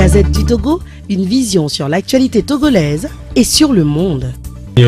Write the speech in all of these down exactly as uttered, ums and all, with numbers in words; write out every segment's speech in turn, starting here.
Gazette du Togo, une vision sur l'actualité togolaise et sur le monde. Et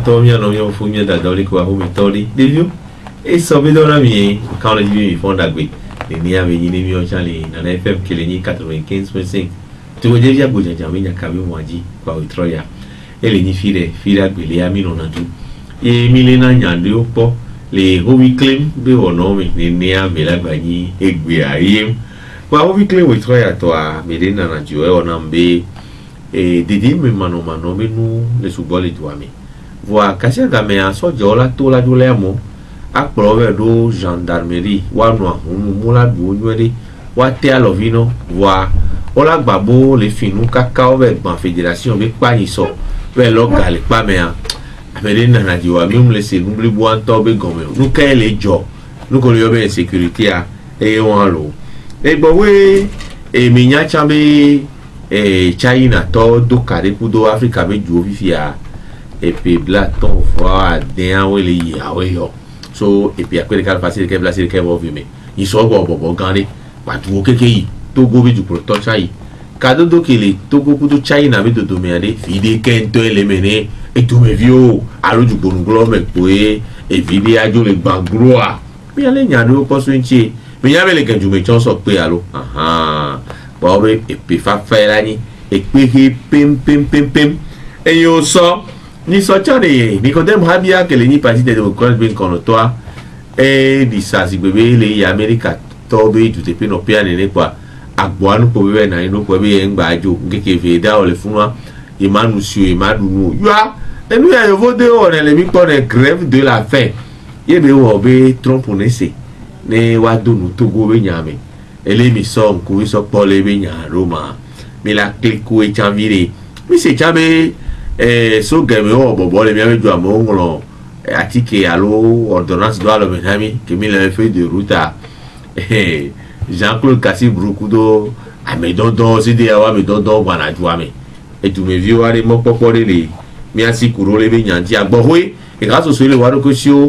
ça veut dans la vie, quand les vieux font d'agri, les niais avec les miens en Charlie, dans la F M qui est quatre-vingt-quinze virgule cinq. Tu vois déjà que j'ai jamais qu'avec moi dit, quoi, au Troya. Et les niais filent, filent, les amis non a tout. Et Milena Nyande au pot, les hobby claim, de honor, les niais avec la banni, et guérim. Quoi, hobby claim au Troya, toi, Milena Nature, on a bé, et Didi, mais mano mano, mais nous, les sous-bols et toi, mais. Voilà, Kassia Gamea, soit Jola, Tola, Dolermo. Akpọrọ do gendarmerie wa no mula du onwere wa te alovino wa ola gbabo le finu kaka o be gban fédération be pa yin so be local pa me a amele na na diwa mi mle se nubli bo anto be gome nu ka ele jo nu ko yo be sécurité a e won lo e gbo we e mi nya cha be e China to do kare ku do Africa be ju ofifia e pe bla ton wa den we le ya we yo. So, et puis après, les cas passés, les cas placés, les cas vont vivre. Ils sont bon, bon, bon, gardés. Pas tout, ok, ok, Togo, du proton, chai. Cadeau de qu'il Togo, pour tout chai, n'a pas de domaine, fidé, qu'un les mener, et tout mes vieux, alors du bon gros, mais pour et vidé à les banglois. Mais allez, il y a deux postes, mais il y avait les gars du métier, sur près, alors. Ah ah. Bon, et puis, fa faire l'année, et puis, pim, pim, pim, pim. Et yo, ça. Ni sortane Nicodème Habia que les ni parti des démocrates bien qu'on toi et di sa si bébé les América tobe tout et puis no pia ne quoi agboanu ko bébé na ino ko be ngba ajo ngeke veda o le funwa imanu su imadu nu ya et nous ya voté on les mi pour les grève de la faim ye be wo be Trump ne se ne wa do nu Togo be nyame ele mi so ko so pole be nya Roma mais la clico et chanvire mais c'est jamais eh so game o bobo le mi ave ju amongolo atike alo ordonnance do alo benami que mi le fait de route eh Jean-Claude Kassi Brukudo amedodo sidi awa medodo bana juame et tu me vieux ale mo popore le mi asi kuro le be nyanti agbowe e grâce au soleil waro kosio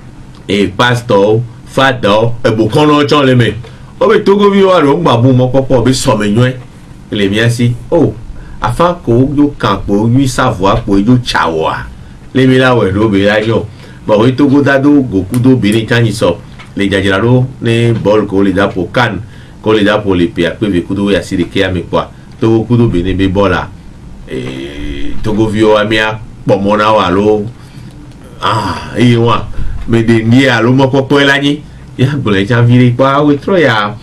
e pastor fado e bokono chon le me o be Togo vi waro ngba bu mo popo be so menwe le mi asi oh afin qu'on yo campo lui savoir pour yo chawa les mila we do be ayo ba we Togo dado goku do bini chani so les jajiralo ne bol ko le da pour kan ko le da pour les pe pe ve kudo ya sire ke ame kwa Togo kudo bini be bola eh Togo vio amia pomona walo ah i wa me de ni alo mo popo elani ya bole janviri kwa we troya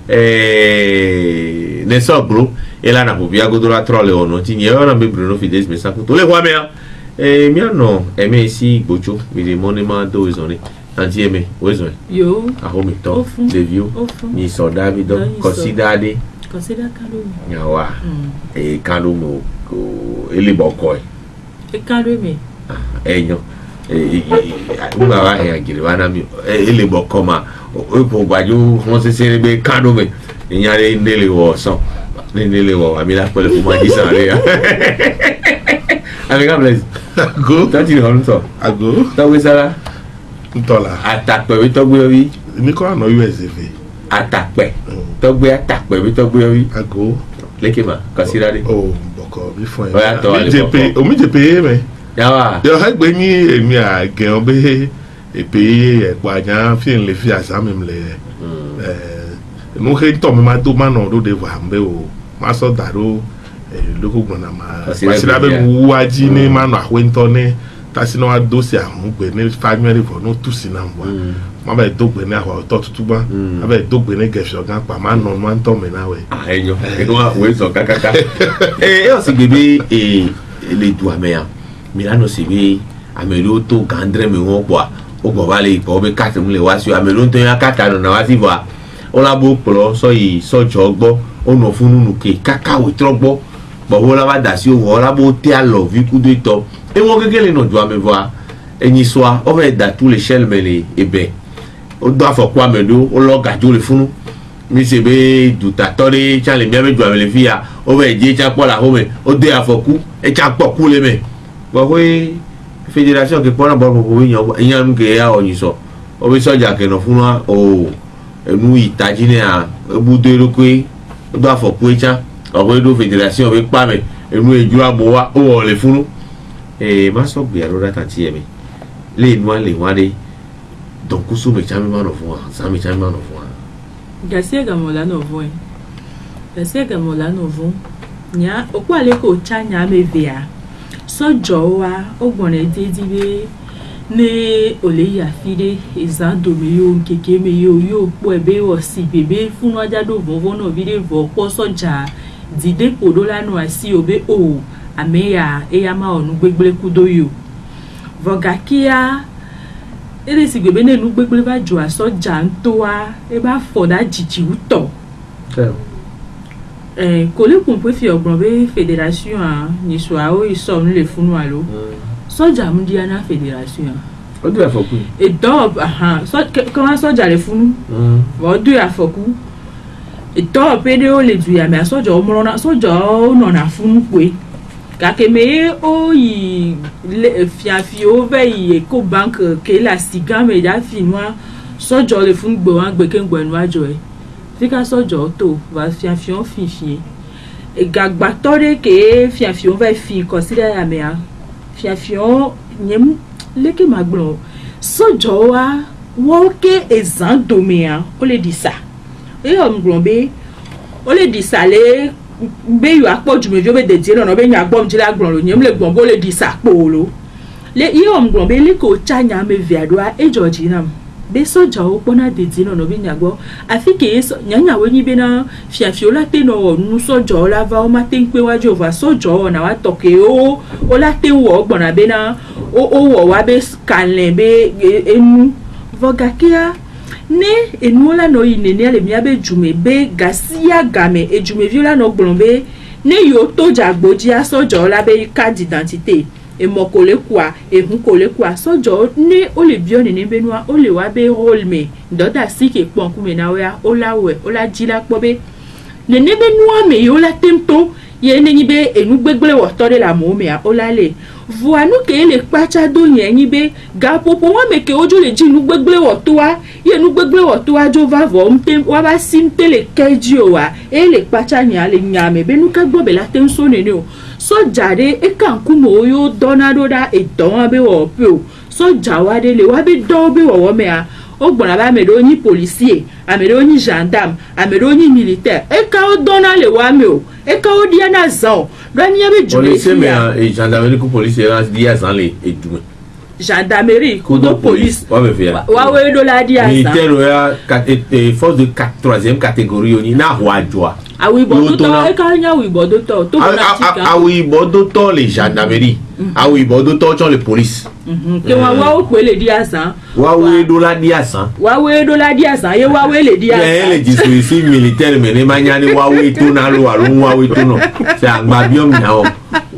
eh ne so group et là, on a pu avoir la trolle ou non. Il y a un peu Bruno Fides, mais ça coûte. Les rois, mais et bien non. Aimé ici, Gocho, mais les monuments d'Oizone. Anti aimé, Oizone. Yo. À Homito, des vieux. Ni soldats, mais donc, considéré. Considéré Kalou. Yawa. Et Kalou, et les bocaux. Et Kalou, mais. Eh non. Et nous avons un guillemard, et les bocaux, eux pour Guayou, on s'est célébré Kalou, mais il y a des nélés au sang. Nene lewo amila pole pour moi ça allez avec un blaze go toi tu rentres toi ago toi oui ça là toi là attaque oui toi oui ni quoi no U S V attaque toi oui attaque oui toi oui ago l'équipement considéré oh boko bi fo ouais toi mi je pay o mi je pay mais yawa yo ha gbe ni emi a gen be e pay e pa jan fi le fi asa même le eh no he to me ma do ma no do de wa mbe o ma so daro eh loko gbona ma masira be wuaji ni ma no ahwento ni tasi no ado si ahun gbe ni family for no tu si na mwa ma ba do gbe ni ahwa to tutu ba ma ba do gbe ni gefio gan pa ma no ma nto me na we ah enyo e wa we so kakaka eh e o si bebe e le du amea milano si bi amelo to gandre me won po o gbo ba le ko be kate mu le wa si amelo to yan kata no na wa si wa o la bo plo so yi so jogbo ono funu nuke kaka we trogbo bo wo la ba da si o la bo te a lo vi ku do to e won kekele no do ame voir eni soa o ve da tout l'échelle mele e be o do afokwa medo o lo ga jo le funu mi se be du ta tori cha le mi be do ame le fia o ve je cha po la home o de afoku e cha po ku le me bo we fédération ke po na bo bo wi yan yan ke ya o yin so o be soja ke no funu o enu itajine a ebudo erokwe do afoku echa ọ̀pọ̀ edo fédération bẹ pa mẹ ẹnu ẹjọ́ àbọ̀ wa ó wọ̀ lè fún ẹ má sọ gbìyànjú dátà tí ẹ mi lè nu àlè wọn dé dọ̀nkúsù mẹ̀tsàmí má nọ fún wa sàmì tsàmí má nọ fún wa. Gàsí ẹ̀gàmọ̀ lánà ọ̀vọ́ ẹ̀ gàsí ẹ̀gàmọ̀ lánà ọ̀vọ́ nya òkú àlẹ́ kò tsa nya mẹ́vẹ́ à sọ́jọ́ wa ó gbọ̀nà dédí bẹ́ ní olè yàfi dé ìzándomi yóò kéke mi yóò yóò pọ̀ ẹ̀ bẹ́ wọ̀ sí bèbè fún ọjàdó vọ́vọ́ náà bí dé vọ́ pọ̀ sọ́jà dìde kòdó lánà àti òbẹ́ ò àmẹ́yà ẹ̀yà máa ọ̀nù gbégbé kúdó yò vọ̀gà kíá ere si gbebe nenu gbegble ba jo asoja nto wa e ba foda jiji uto eh ko le kun pe fi ogbon be fédération a ni so a o iso nu le funu alo soja mu dia na fédération o du afoku e dob aha so kan soja le funu o du afoku e dob pe de o le du ya me soja o mo na soja o no na funu pe kakeme o yi fiafio ve yi ko bank ke la siga me da finwa sojo le fun gbo wan gbe ke gbo enu ajo e fika sojo to va fiafio fifi e gagba tore ke fiafio ve fi consider ya me a fiafio nyem leke magbon sojo wa wo ke ezan domea o le disa e o mgbon be o le disa le be you akpọ̀jù mi be de no be nya gbom jila gbon lo nyem le gbon bo le di sapo lo le yi om gbon be le ko chanya me viadoa e George nam be soja o pona de no no be nya gbo afi ke nya nya we ni be na fiafio la te no nu soja la va o ma te npe waju over soja na wa toke o o la te wo gbon na be na o o wo wa be scanlen be enu vogakia ne enuola no yinene ale miabe jume be gasia game ejume viola no gblombe ne yo to jagboji asojo la be carte d'identité e mokole kwa e hun kole kwa sojo ne o le bio ne benua o le wa be role me ndoda sike pon ku me na we o la we o la jila pobe ne ne benua me yo la temto ye ne be enu gbegble wo to de la mo me a o la le vo anu ke le pacha do yen yin be ga popo wa me ke ojo le jinu gbegble wo to wa ye nu gbegble wo to wa jo va vo mte wa ba simte le keji o wa e le pacha nya le nya me be nu ka gbo be la ten so ne ni o so jare e kan ku mo yo donado da e don wa be wo pe o so jawa de le wa be don be wo wo me a o gbona ba me do ni policier a me do ni gendarme a me do ni militaire e ka o dona le wa me o e ka o dia na zan Rani yabe jume policier mais et gendarmerie ku policier là dia zan le e jume gendarmerie kudo police wa me fia wa we do la dia zan militaire ya force de troisième catégorie oni na wa joa awi bodo to e ka nya wi bodo to to bona tika awi bodo to les gendarmerie awi bodo to cho les police ke wa wa o pe le dia zan wa we do la dia zan wa we do la dia zan ye wa we le dia zan le dispositif militaire mais ne manya ni wa we to na lo alo wa we to no c'est agba biom na o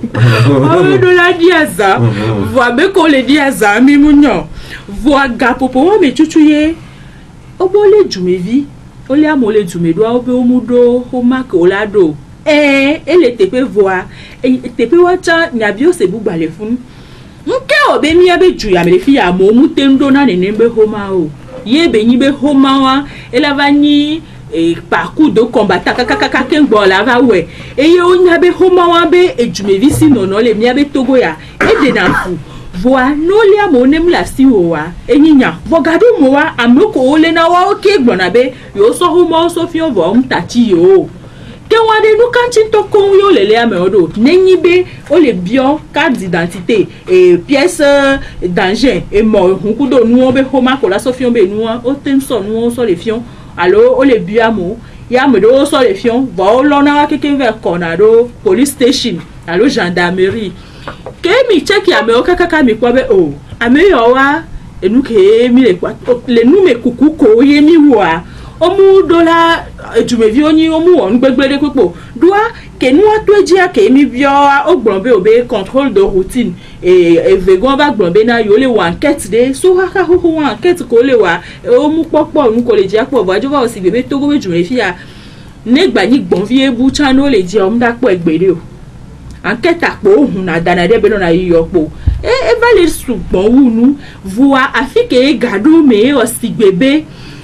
wa we do la dia zan wa be ko le dia zan mi munyo wa ga popo wa me chuchu ye obo le jume vi o le amole jume do obe o mudo o mak o lado eh ele tepe voa tepe wa cha nyabio se bu gbale fun nke obe mi abe ju ya me fi ya mo mu tendo na ne nembe homa o ye be nyi be homa wa ela va nyi e parcours de combattant kakaka kengbo la va we e ye o nya be homa wa be ejume vi si no no le mi abe togo ya e de na fu voa no le amo nem la si o wa enyinya vogado mo wa amoko ole na wa o ke gbona be yo so homa so fi o vo mtachi yo ke wa de nu kanchi to kon yo lele ame odo nenyi be o le bio carte d'identité et pièce d'argent et mo hunkudo nu o be homa ko la so fi o be nu o tem so nu o so le fion allo o le bio amo ya me do so le fion vo lo na wa keke ve konado police station allo gendarmerie ke mi check ya me o kaka mi kwa be o ame yo wa enu ke mi le kwa le nu me kuku ko ye mi wa omu dola ejumevi oni omu on gbegbede pepo doa ke nu atoji ake mi bio ogbonbe obe contrôle de routine et evegon ba gbonbe na yo le wa enquête de so ha ho ho wa enquête ko le wa omu popo nu ko le ji apo vajo va osi bebe togo ejumevi a negba ni gbonvi ebu chano le ji om dapo egbede o enquête apo ohun na danade be na yiyo po e e va le sugbon wu nu voa afike gado me osi gbebe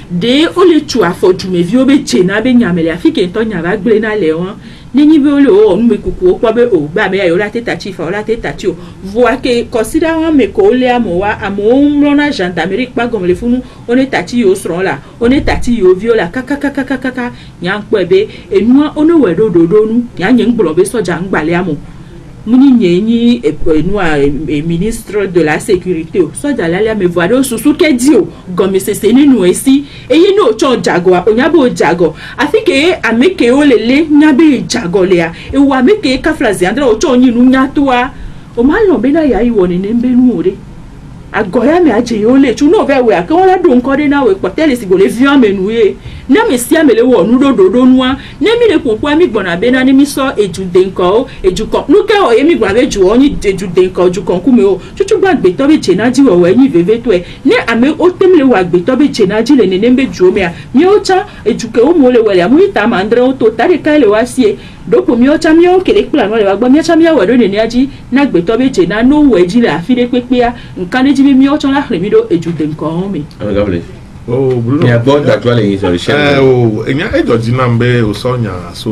de o le tu afo tu me vi o be chena be nyamele afike to nyaba gble na le won nini be o le o nu me kuku o kwa be o ba me ayo la teta chifa o la teta ti o voa ke consider wan me ko le amowa amo na gendarmerie pa gom le funu on est tati yo sron la on est tati yo viola kaka kaka kaka kaka nyan kwebe enua ono wedo dodo nu nyan yen gblo be soja ngbale amo muni nyenyi enua ministre de la sécurité o soja la me voa do susu ke di o gomi sese ninu esi eyi no cho jago onyabo jago afike ameke o lele nyabe jago le a e wa ameke ka flazi andra o cho nyinu nyatoa o ma lo be na ya iwo ni nembe nu ore agoya me aje yo le tu no ve we aka won la do nko de na we potele si go le vian menu ye na me si amele wo nu do do do nu a na mi le konpo mi gbona be na ni mi so ejude nko ejukon nu ke o ye mi gba be ju o ni ejude nko ojukon ku me o chuchu gba gbe to be je na ji wo we yin veve to e ne ame o temle wa gbe to be je na ji le ne nembe ju o me a mi o cha ejuke o mo le we ya mu ita ma andre o to tare ka le wa sie dopo mi o cha mi o kele kula no le wa gbo mi cha mi wa do ne ni aji na gbe to be je na no we ji le afire pepe a nkan ji mi o chola remido ejude nko mi amagable oh Bruno ya bod actually is on eh o enya ejo di na mbe o sonya so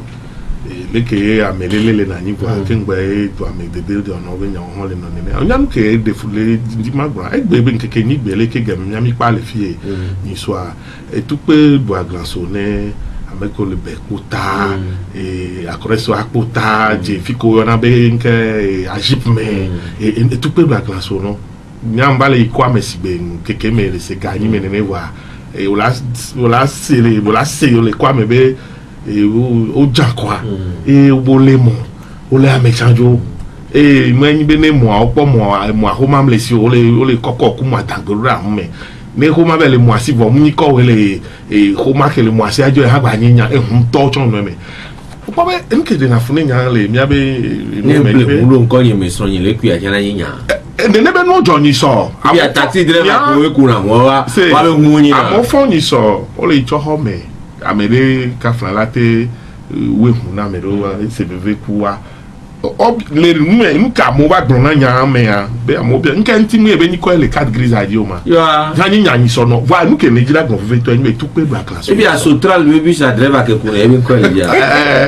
leke amelele na nyi kwa kengbe to amedede de ono be nya ho le no ne onya nke de fule di magba egbe be nkeke ni gbe leke gem nya mi pa le fie ni so a etupe bo aglanso ne ameko le be kota e akoreso akota je fiko na be nke ajipme etupe bo aglanso no nyambale ikwa mesibe keke mele se gani menene wa e ola ola sele ola se le kwa mebe e o jakwa e o le mo o le amechanjo e mwenyi bene mo opo mo mo ho mam le si o le o le kokko ku mo atangura me me ho ma bele mo asi vo mu ko wele e ho ma kele mo asi ajo e ha gba nyinya e hum to chon no me o pa be nkede na fune nya le mi abe no me be mu lo nko yin me so yin le ku ya nya nyinya ne ne be no Johnny so ya taxi driver ko we kuna mo wa wa be mu yin na amo fo ni so o le cho ho me amere ka flalate we hu na me ro wa se be ve ku wa o le mu e nka mo ba gbon na nya me ya be amo be nka nti mu e be ni ko le card grise adio ma ya ha ni nya ni so no wa nu ke ne jira gbon ve to ni tu pe ba class e bi asotral we bi sa driver ke ku e bi ko le ya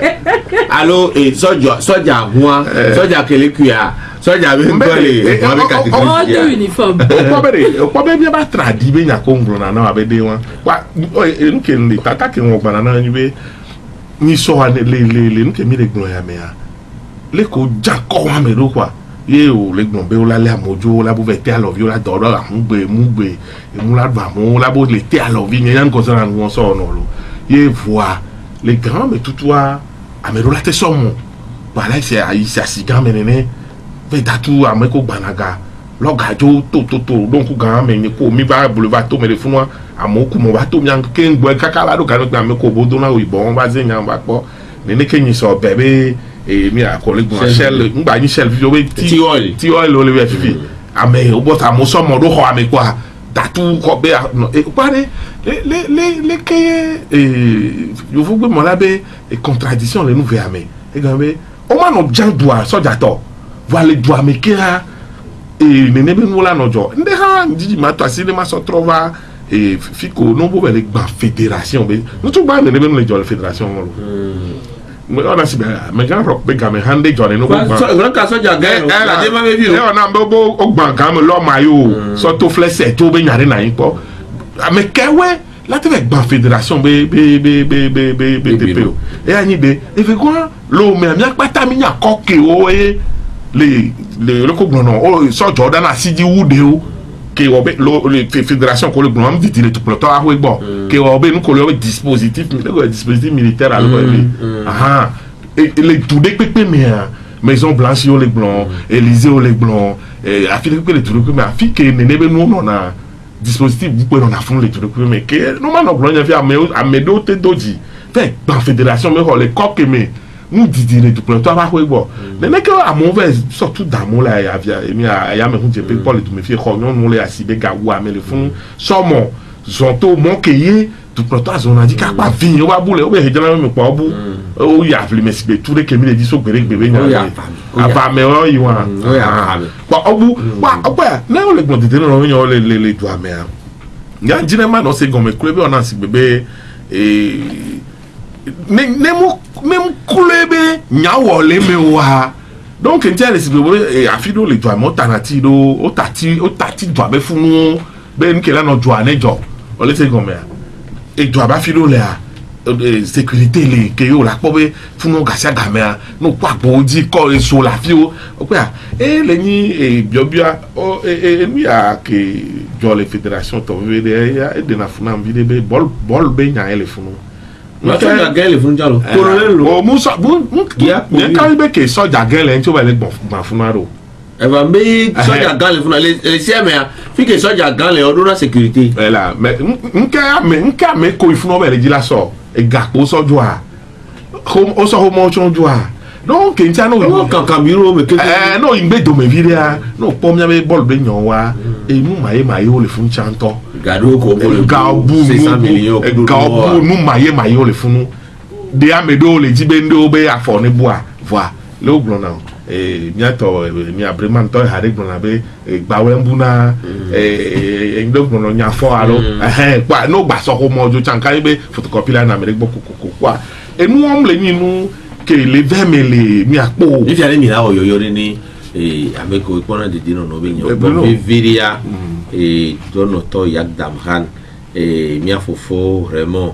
allo e soja soja huan soja kele ku ya soja be ngole mo be category ya uniform o ko be o ko be bi ba tradi be nya ko ngro na na be de wan wa nke nle tata ke won gba na ni be ni so wa le le le nke mi le gbon ya me ya le ko ja ko wa me ro kwa ye o le gbon be o la le amojo la bo ve te alo vi o la do do mu gbe mu gbe mu la ba mu la bo le te alo vi ni yan ko so ran won so no lo ye voa le grand me tutua amero la te so mo ba la se ayi se asigan menene ve datu ameko gbanaga logajo to to to donc gan me ni ko mi ba boulevard to me le funwa amoku mo ba to mi an ke ngbo kakala do kan gba me ko bodo na oyibo won ba ze nya ba po ni ne ke yin so bebe e mi a collègue mo shell ngba yin shell video we ti oil ti oil o le we fi ame o bo ta mo so mo do ho ame kwa datu ko be no e pare le le le le ke e yo fu gbe mo la be e contradiction le nou ve ame e gan be o ma no jan doa so jato vale doa me kera e nene be no la no jo nde ha njiji ma to asile ma so trova e fiko no bo be gba fédération be no to gba nene be no le jo fédération mo mo ona si be me gan rock be ga me hande jo ne no gba so ka so ja ga la de ma be bi e ona be bo o gba ga me lo ma yo so to flese to be nyare na yin po me kewe la te gba fédération be be be be be be be de pe o e anyi de e fe kwa lo me mi apata mi nya koke o e le le le ko gbono o so Jordan asiji wude o ke o be lo le fédération ko le gbono am dit le tout ploto a ho egbo ke o be nu ko le dispositif le dispositif militaire a lo aha e le tout de pepe me Maison Blanche yo le blanc Élysée o le blanc e afile ko le tout que me afike ne ne be nu no na dispositif bu ko na fun le tout que me ke no ma no blanc ya fi amedo te doji fait ban fédération me ho le coque me nous didire tout plein toi va quoi bon mais mais que à mauvais surtout dans mon là ya mi ya me hunje pe Paul tout me fi réunion nous les asibe ga wa mais le fond somo zonto mon keye tout plein toi on a dit ka pa vin o ba boule o be hejana me pa bu o ya vle me sibe tout les que mi le dit so gbere gbere nya aba me o yi wa o ya pa obu pa opa na o le gbon dide no nya o le le le do ame ya jine ma no se gome kulebe ona si bebe eh ne ne mu ne mu kulebe nyawo le me wa donc ntele si bebe afido le to amotanati do o tati o tati do abe funu be nkela no jo anejo o le se gome e do aba fido le a sécurité les que yo la pobe funu gasia gamea no kwa boji ko eso la fio o kwa e le ni e biobia o e e mi a ke jo le fédération to vede ya e de na funa vide be bol bol be nya ele funu ma to na gele funu jalo colonel o musa bu ya ne ka be ke soja gele nti o ba le gbon funu aro e va me soja gele funu le le siame fi ke soja gele o do na sécurité e la me nka me nka me ko ifunu be le di la so e gapo so joa o so ho mo chon joa donc ntia no o kan kan biro me ke eh no ingbe do me viria no pom nya be ball be nyon wa e nu maye maye o le fun chanto gado ko bo le gabu six cents millions gabu nu maye maye o le funu de amedo le jibe ndo be afo ni boa voa le ogbon na eh miato mi abreman to hare gbon na be gbawe mbuna eh ndo gbon no nya fo alo eh pa no gba so ko mo jo chanka be photocopy la na me gbo kokoko kwa enu om le ninu ke le vemele mi apo if ya mi la o yoyo ni eh ameko ipona de dino no be nyo bo viria eh dono to yagdam han eh mi afofo vraiment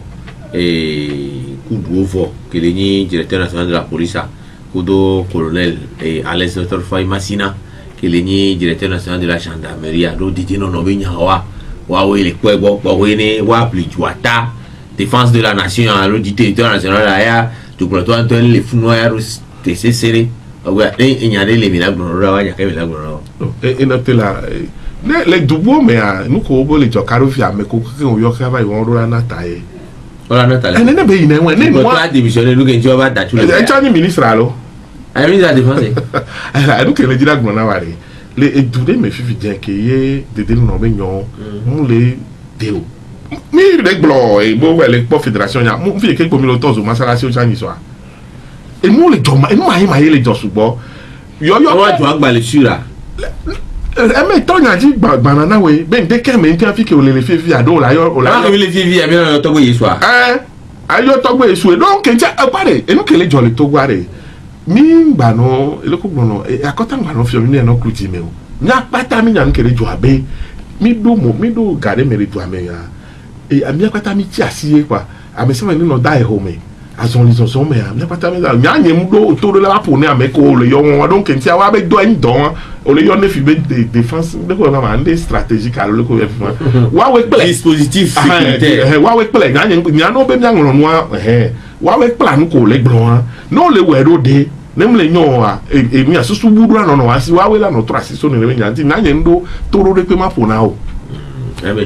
eh kuduovo ke le ni directeur national de la police Kudo colonel et Alain Docteur Faye Massina qui est le directeur national de la gendarmerie do dit non no binya wa wa we le kwebo wa we ne wa plijuata défense de la nation à le territoire national là tu crois toi Antoine les funo ya te serré wa e nyane le milagro ro wa ya ka milagro e e note la ne le dubo me a nu ko bo le jokaro fi ame ko ke o yo ka ba won ro na ta e ola na ta le ne ne be ina we ne mo ta divisionnaire lu ke njo ba da tu le e chani ministre alo ai mi da défense ala nu ke le jira gbona wa re le e dude me fifi je ke ye de de no be nyon mu le deo mi le glo e bo we le po fédération ya mu fi ke ko mi lo tozo masala si o chani so a e mu le joma e mu ayi ma ye le jo sugbo yo yo wa jo agba le sura e me to nya ji gbana na we be nde ke me nti afike o le le fi fi ado la yo o la la le fi fi e mi no to gbe yesu a eh ayo to gbe yesu e don ke nti e pare e nu ke le jo le to gwa re mi gbano eleko gbano e akota gbano fi mi no kluti me o nya pata mi nya nkere jo abe mi do mo mi do gare mere do ame ya e ami akota mi ti asiye kwa ame se ni no dai ho me azon li zonson me ami akota mi nya nya mu do to do la po ne ame ko le yo won don ke nti awa be do en don o le yo ne fi be de défense de ko na ma ande stratégique alo le ko e fi wa we pele dispositif sécuritaire wa we pele nya nya no be nya ngoro no eh wa we plan ko le gbon no le we do de nemle nyoa e mi asusu buru na no asi wa we la no trasi so ne le nya nti na nya ndo toro de pe ma po na o ebe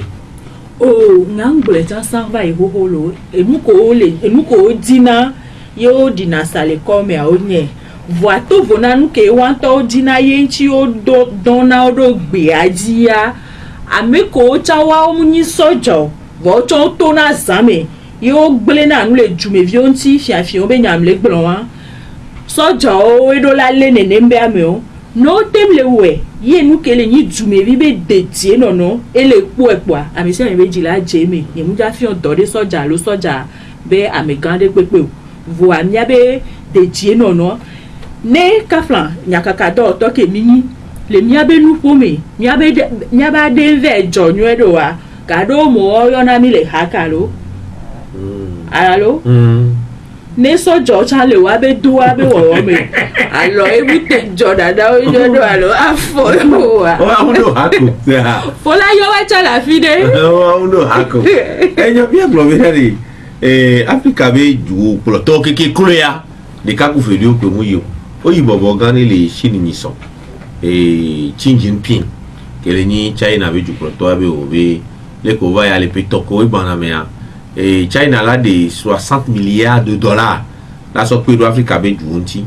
o ngangbele ta sanva e hoholo enu ko le enu ko dina yo dina sale come a onye voato vona nu ke wanto dina yenchi o do dona o do gbe ajia ameko chawa omunyi sojo vo cho to na zame yo gbele na nu le jume vionti fiafia o be nyam le gbelon wa sojo o edo la le nene mbe ame o no temle we ye nu kele ni jume vi be detie no no ele po epo ami se me ji la jeme ye mu ja fi on do de soja lo soja be ame gande pepe o vo ami abe detie no no ne kaflan nyakaka do to ke mi le mi abe nu po me mi abe mi aba de ve jo nyu edo wa ka do mo o yo na mi le hakalo mm alalo mm ne sojo chale wa be do wa be wo me alo ebi te jo dada o jo do alo afo wa o uno hako fola yo wa chala fide o uno hako enyo bi aglo be ri eh Africa be ju plo to keke kloya de ka ku fe ri o pe mu yo o yi bobo gan le shini ni so eh Xi Jinping kele ni China be ju plo to be o be le ko va ya le pe to ko ibana me ya et China là de soixante milliards de dollars là so pe do Africa be junti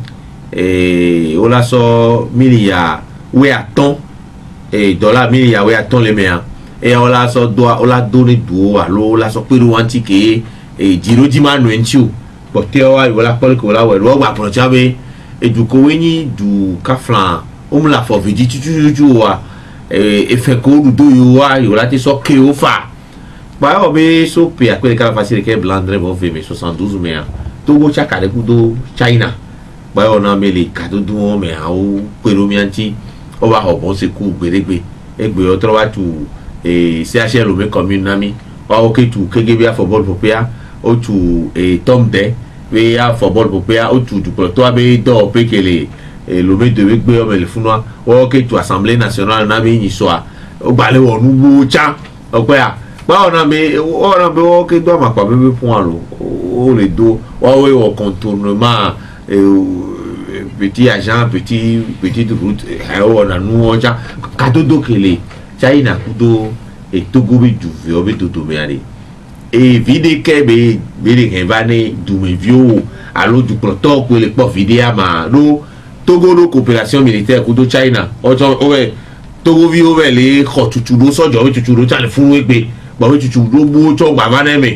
et o la so milliards we aton et dollars milliards we aton le mea et o la so do o la donner do alo la so pe do anti ke e jiro di manu enti o but te o wa la pole ko la we ro gba pon cha be e du ko we ni du kaflan o mu la fo vidi tutu wa e e fe ko du do yo wa yo la te so ke o fa Bah on met so pe après les facile que blandre bon fait mais soixante-douze mais Togo chaque année kudo China. Bah on a mis les cadeaux d'où mais au Perumianti on va bon c'est coup bérégbé et gbe autre va tout et C H L le comme une amie. Wa OK tout que bien football popia o tout et Tom Day we a football popia o tout du toi be do pe que les le met de gbe o le funwa wa OK tout assemblée nationale na bi ni soa o ba le wonu wo cha o pe a ba ona me ona be o ke do ma pa be point lo o le do wa we o contournement petit agent petit petite route o na nu o cha ka to do kele China kudo et Togo be du vio be toto me ale et vide ke be be le vane du me vio alo du protocole ko le po vidéo ma no Togo no coopération militaire kudo China o o Togo vi o vele ko tutu do sojo we tutu do chale fun we pe ba we tutu do bo cho gba ba na me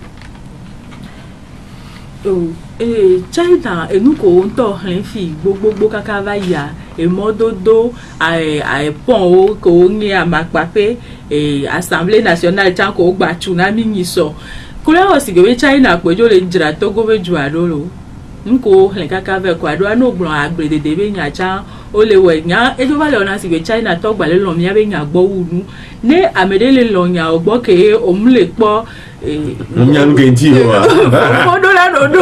oh eh China enu ko nto han fi gbogbo kaka va ya e mododo ai ai pon o ko ni amapa pe eh assemblée nationale chan ko gba tsunami ni so kula o sige we China pejo le njira Togo we ju adolo nko le kaka ve ko ado no gbon agbede de be nya chan o le we nya e jo ba le ona sige China to gba le lo mi be nya gbo wunu ne amede le lo nya ogbo ke o mu le po eh nya lu ke nti o fo do la no do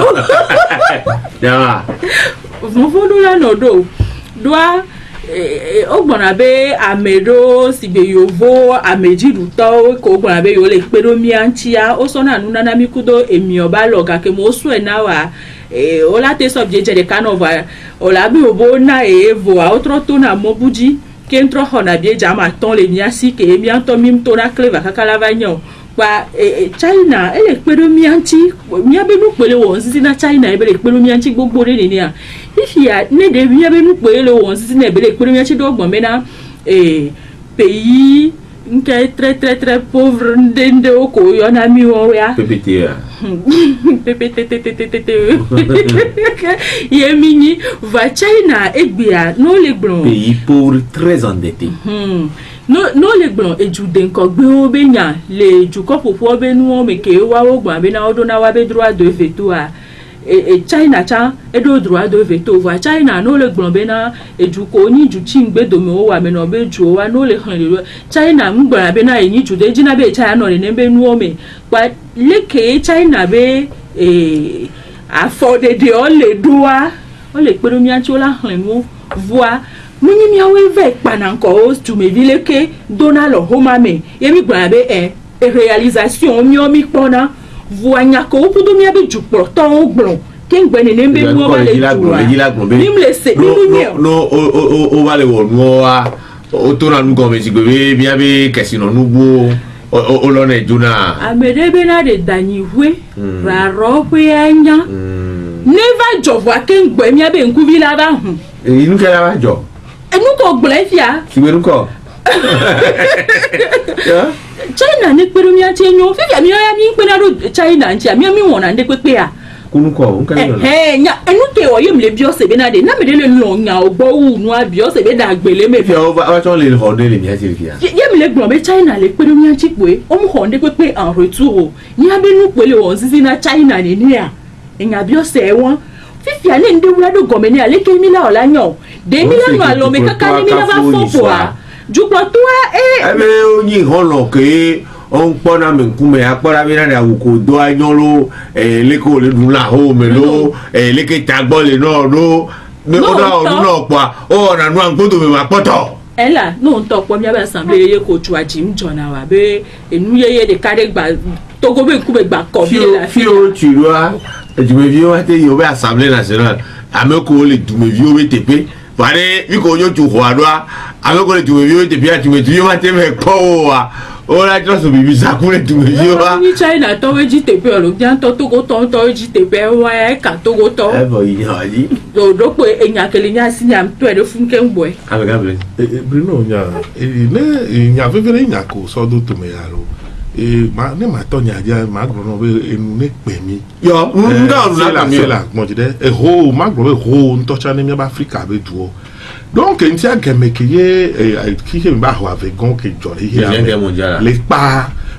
ya fo do la no do doa ogbona be amedo sibe yovo ameji ruto ko ogbona be yo le pedo mi antia o so na nu na mi kudo emi oba loga ke mo su e na wa e o la te subject de kanova o la bi obo na e vo a otro to na mobuji ke ntro hona bi jama ton le mi asi ke mi anto mi to na cleva kakala vanyo kwa China ele pedo mi anti mi abe nu pele won sisi na China e be le pedo mi anti gbogbo re ni a if ya ne de mi abe nu pele won sisi na e be le pedo mi anti do gbon me na eh pays nke très très très pauvre ndende oko yo na mi wo ya P P T P P T T T T T ye mini va China e gbia no le gbon pays pauvre très endetté no no le gbon ejude nko gbe o be nya le ju ko popo be nu o me ke wa wo gbon be na odo na wa be droit de veto a e China cha e do droit de veto va China no le gbon be na eju ko ni ju chingbe do me o wa me no be ju wa no le han le China ngbara be na yin ju de jina be China no le be nu o me pa le ke China be e afford de o le doa o le pe mi anti o la han nu voa Muni mi awe ve pananko o tu me vile ke dona lo homa me yemi gba be e réalisation mi o mi pona voanya ko pudo mi abe ju porton ogbon ke ngbe ni nembe nu o le ju nim le se ni nu no o o o vale wo nu a o to na nu go me ti gbe bi abe kesino nu bo o lo na juna amede be na de dani hwe ra ro hwe anya never job wa ke ngbe mi abe nku vi la ba hu inu ke la ba jo enu ko gblefia siberu ko ya China ni peru mi anti enyo fi ya mi ya mi pe na ro China anti mi mi won na nde pepe a kunu ko nka yo eh nya enu ke o yem le bi o se be na de na me de le lo nya ogbo wu nu abi o se be da gbele me fi o wa ton le ho de le mi ati fi ya yem le gbon be China le peru mi anti pe o mu ho nde pepe en retour ni abi nu pele won sisi na China ni ni a enya bi o se won fifi ale nde wura do gomeni ale ke mi la ola nyo de mi la no alo me kaka ni mi la ba fo po a ju pro to e ebe oyin hon lo ke on pona me nkume apora bi na da ko do ayan lo eh le ko le dun la ho me lo eh le ke tagbo le no lo me o da o no pa o na nu an godo me ma poto ela no nto po mi aba assemblée ye ko tu ajim jona wa be enu ye ye de kare gba Togo be nkume gba ko bi la fi o tu lo a du me vieux ate yo be assemblée nationale ameko le du me vieux be tepe pare vi ko yo tu ho adwa ameko le du me vieux tepe ati me vieux mate me ko wa o la tro so bibi sakure du me vieux wa ni China to we ji tepe o lo bian to Togo to to ji tepe wa e ka Togo to e bo yi ha ji do do pe enya kele nya si nya to e do fun ke ngbo e abega ble e Bruno nya e ne nya vevere nya ko so do to me yaro e ma ne ma to nya ja ma gro no be enu ne pe mi yo nga na la mi la mo jide e ho ma gro be ho nto cha ne mi ba Africa be duo donc en tia geme ke ye ki ke ba ho ave gon ke jore here le pa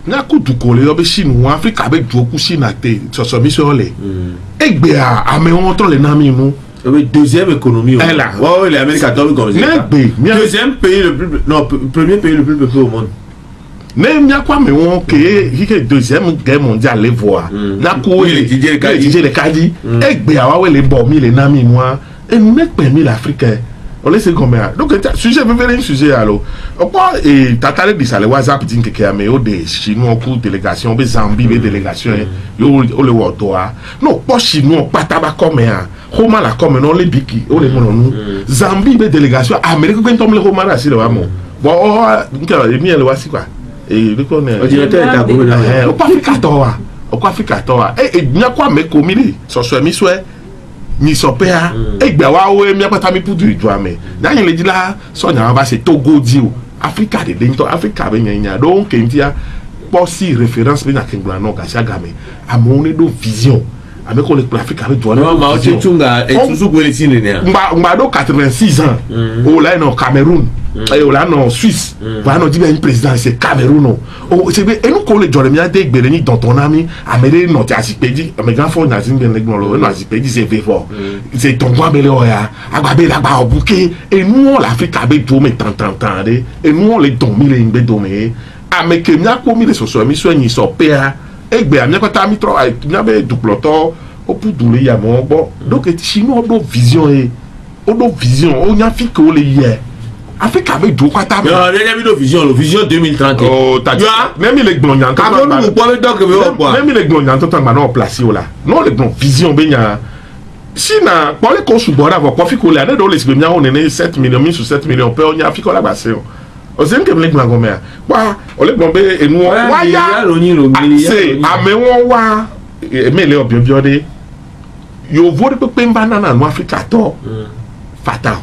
n'a coup du collé au Chine ou Afrique avec beaucoup Chine à té sur ce mission là et bien à mais on entend les nami nous deuxième économie elle là ouais l'Amérique catholique comme deuxième pays le plus non premier pays le plus peuplé au monde mais il y a quoi mais on que il deuxième guerre mondiale les voir n'a coup les les les cadi et bien ouais les bormi les nami moi et nous n'est pas mis l'Africain on laisse comme ça donc sujet veut venir sujet alors pourquoi et tatale dit ça le WhatsApp dit que mais au des chinois coup délégation be Zambie be délégation yo le wotoa non pas chinois pas tabac comme ça Roma la comme non les biki on les nous Zambie be délégation Amérique quand tombe le Roma là si le vamo bon donc il y a le voici quoi et le connaît ordinateur est à gros là au pas Afrique toi au pas Afrique toi et il y a quoi mais commis sur ce mi souhait ni sopea e gba wa o mi apata mi pudu ijo ame na yin le di la so nya ba se Togo di o Africa de de Africa be nya nya don ke ntia po si référence be na kengla no ga shaga me amone do vision ame ko le Africa be do no ma o chunga e tusu gwele tine ne mba mba do quatre-vingt-six ans o la no Cameroun et o la no Suisse va no di ben président c'est Cameroun o c'est be enu ko le jore mi ade gbere ni don ton ami amere no ti asipedi me gan fo na zin ben le gbon lo no asipedi c'est fait fort c'est ton gwa bele oya agba be la gba obuke et nous l'Afrique be do me tant tant tant de et nous les don mi le ngbe do me ameke mi akwo mi le soso mi so yin so pe a egbe ami ko ta mi tro mi abe duploto o pu dule ya mo gbo donc chino do vision e o do vision o nya fi ko le ye Afrique avec do kwata me non le do vision le vision deux mille trente oh ta même les gbon yan ka ko lu po le doc me o po même les gbon yan to tan ma no place o la non les gbon vision be nya sina pour les ko subora avo ko fi ko le ade do le se be nya o ne sept millions mi sur sept millions pe o nya fi ko la ba se o o se nke le gbon gomea wa o le gbon be enu wa ya c'est ame won wa e le obi obi ode yo vori pe pe mbana na no Africa to fatal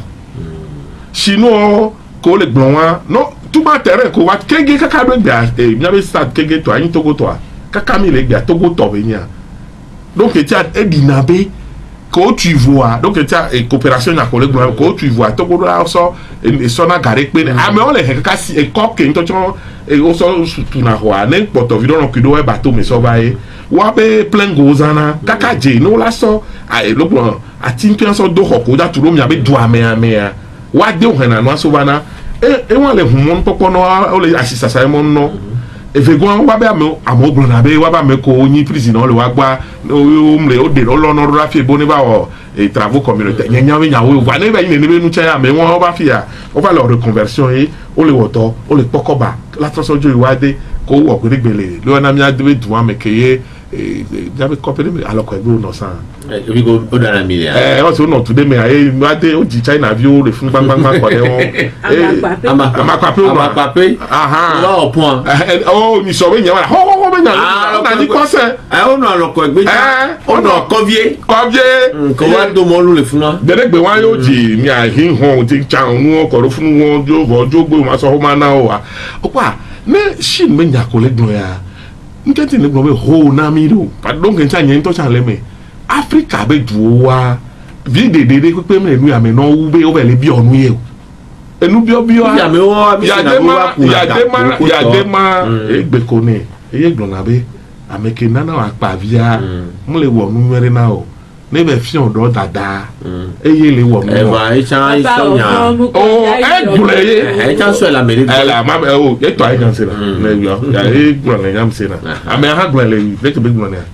chinois ko le gbon wa no tout ma terrain ko wa kege kaka do gba e mi ave start kege to ayin Togo to kaka mi le gba Togo to be nya donc etia e dinabe ko tu vois donc etia e coopération na ko le gbon ko tu vois Togo la so e so na gare pe a me o le kaka si e ko ke nto cho e o so tu na ho ane poto video no kido e bato me so ba e wa be plein gozana kaka je no la so a e lo gbon a tin pe so do ho ko da tu ro mi abe do ame ame wa de o hena no so bana e e won le humon popo no o le asisa sa mo no e fe gon wa be ame amogbon na be wa ba me ko yin prison le wa gba o mle o de lo no ra fi bo ni ba o et travaux communautaires nya nya we wa ne ba yin ne be nu cha me won o ba fi ya o ba lo reconversion e o le woto o le pokoba la transojo iwade ko wo ko regbele lo na mi ade du wa me keye j'avais copié alors que nous non ça et puis au dans la mille eh on se non tout de mais eh mate o di China bio le fun bang bang bang ko de on eh ama pape ama pape aha là au point oh ni so be nya wala ho ho be nya na di conseil eh on no lo ko egbe on no covier covier ko wa do mo lu le fun na de gbe wa yo ji mi a hin hon ti cha nu o ko ro fun won jo bo jo gbe ma so ho ma na o wa o pa me shin me nya ko le gbon ya nketi ne gbon ho na mi do pa don ke cha yen to cha le me Africa be du wa vi de de de pe me nu ya me no wu be o be le bi onu ye enu bi o bi o ya me wo bi na go wa ku ya de ma ya de ma egbe ko ne eye gbon na be ameke nana wa pa via mo le wo nu nwere na o ne be fi on do dada eye le wo nu e ba e cha i so nya o e gbule ye e cha so la meri e la ma o e to ai kan se na ne yo ya e gbon le yam se na ame ha gbon le le ke be gbon na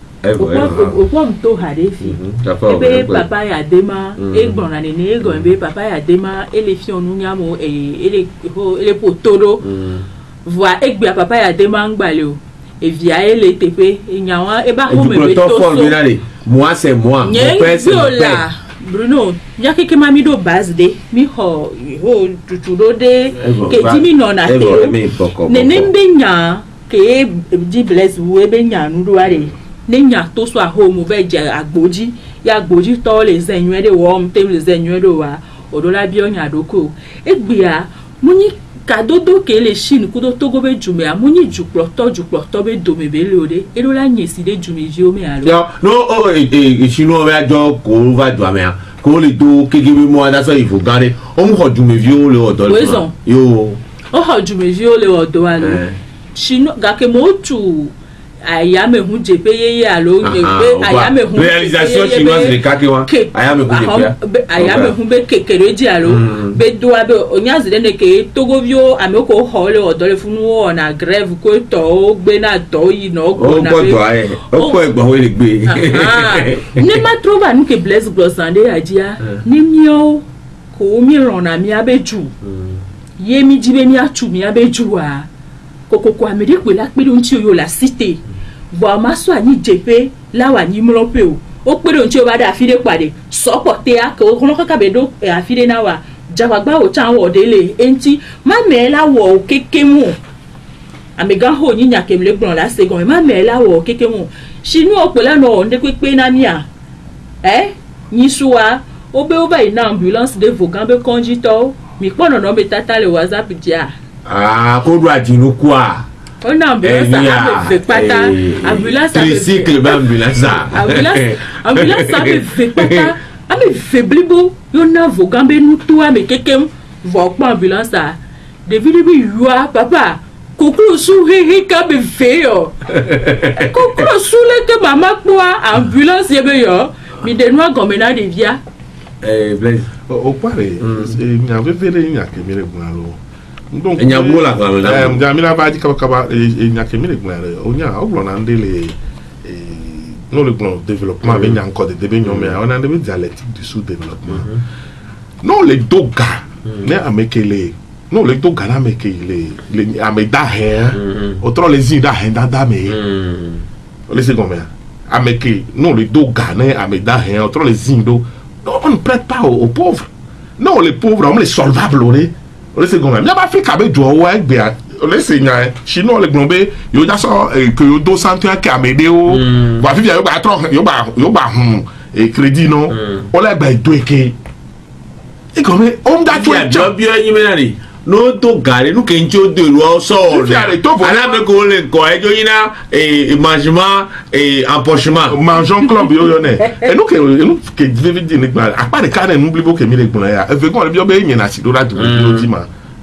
o ko to hare fi ebe papa ya dema e gbon na ne e gbon be papa ya dema e le fi onu nya mo e ele ele potoro voa e gbe papa ya dema ngbale o e via ele tepe e nya wa e ba ho me be to so moi c'est moi mon père c'est mon père Bruno ya keke mami do base de mi ho ho tutudo de ke jimi no na te ne ne mbenya ke di bless we benya nu do are ne nya to so a home be je agboji ya agboji to le zenwe de wo mte le zenwe do wa odola bi onya doko egbia muni kadodo ke le Chine kudo Togo be jume amuni juplo to juplo to be do me be lode e do la nyesi de jume ji o me alo yo no o e Chinois va jo ko va do me ko le do kege be mo ada so il faut garder on ho jume vi o le odo yo o ho jume vi o le odo alo chino gake motu ayame hu jepe ye alo ayame hu réalisation chinoise de kakewa ayame hu jepe ayame hu be kekereji alo be do abe onyazi de ke togovio ameko hole odole funu na grève ko to gbe na to yi no ko na be o ko egba we le gbe ne ma trova nu ke bless glosande ajia ni mio ko mi rona mi abeju ye mi jibe mi atu mi abeju a kokoko amede pe la pe lo nti oyo la cité bo ma so ani jepe la wa ni mlope o o pe lo nti o ba da afide pade so pote a ko ko ka be do afide na wa jawagba o chan wo dele enti ma me la wo kekemu amega ho ni nya kemle gbon la segon ma me la wo kekemu sinu o pe la no nde pepe na mi a eh ni suwa o be o ba ina ambulance de vogan be conjito mi pono no be tata le whatsapp dia ah ko do adinu kwa o na ambulance a be pata ambulance a be tricycle ba ambulance ambulance ambulance a be fe pata a be feblibo yo na vogan be nu to a me kekem vo pa ambulance a de vile bi yua papa kokro su he he ka be fe yo kokro su le ke mama kwa ambulance ye be yo mi de no gomena de via eh Blaise o pare nya ve vele nya ke mere gunalo donc nya bola ka me eh nya mi la ba di ka ka nya ke mere gunalo o nya o na ndele eh no le plan développement be nya encore de debe nyome on a de dialectique du sous développement non le doga ne amekele non le doga na amekele le ameda he otro les ida he da da me le c'est combien ameke non le doga ne ameda he otro les indo. Non, on ne prête pas aux, aux pauvres. Non, les pauvres, on les solvables. On les c'est comme même. Il y a pas fait qu'avec du ouais, bien. On les c'est bien. Sinon les globes, il y a ça que yo deux cents qui a m'aider au. Va vivre yo ba trop yo ba yo ba hum et crédit non. On les ba deux que. Et comme on da tout. Il y a bien yimenari. No to gare nu ke ncho de lo so ala me ko le ko e joyina e mangement et empochement mangeons club yo yo ne e nu ke nu ke vive di ni gba apa de ka ne nu blibo ke mi le gbon ya e fe ko le bi o be yin na si do la du o di ma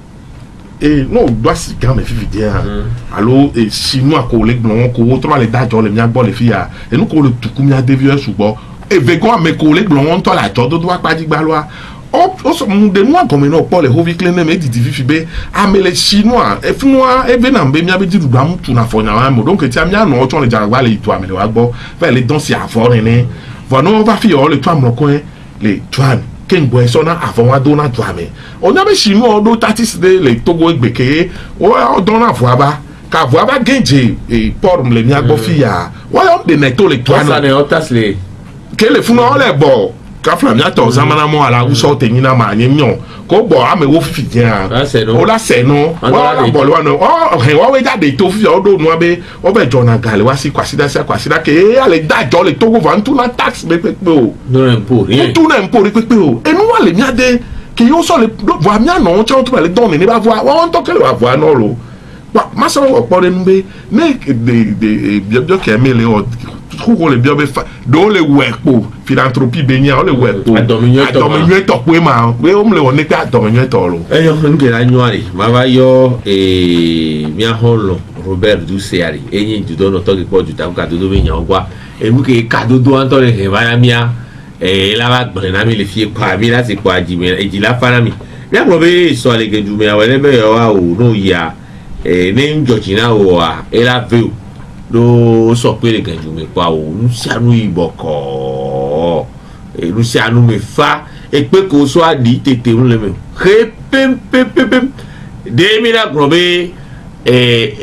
e no do si ga me vive di an allo e chinois ko le gbon ko to ma le dajo le mi agbo le fi ya e nu ko le tuku mi adevie sugbon e ve ko me ko le gbon to la jo do do wa pa di gba lo oh de moi comme non pas les hoviklé mais dit vifibe amele chinois et finnois et benambe mi abi di dubam tu na fonya wa mo donc ti amia no to le jaragba le to amele wa gbo fa le don si afo ne voilà on va faire le to am coin les tuan ken boy sona afo wa do na to ame on abi chinois do tatis de le togo egbeke o don na fo aba ka fo aba genje e por le mi agbo fi ya wa on de neto le tuan ça ne otas le ke le finnois le bo ka fla mi ato zamana mo ala uso te nyina ma nyemyo ko bo ame wo fifi dia o la se no o la bo lo no o he wo we jade to fi o do nu abe o be jona gale wa si kwasida si kwasida ke e ale da jo le to go van tu na tax be pepe o no impôt rien tu na impôt pepe o e nu wa le mi ade ke yo so le vo mi ana o che o tu le don ni ba vo o to ke le wa vo no lo pa ma so o po de nbe me de de bio bio ke mele o trouve les bien dans les wepo philanthropie benya les wepo adominyo to pe ma we o mle woni ka adominyo to lo e yo nge la nyari ma va yo e mi aholo Robert Duseari enyi judo no to ke po juta ka dodo benya ogwa e mu ke ka dodo anto le he ba mia e la ba gbon na mi le fie kwa mi la se kwa ji mi e ji la fa na mi mi a be so le ke ju mi awele be yo wa o no ya e ne njojina o a e la veu lo so pe le ganju me pa o nu sianu iboko e nu sianu me fa e pe ko so adi tete un le me he pem pem pem de mi la grobe e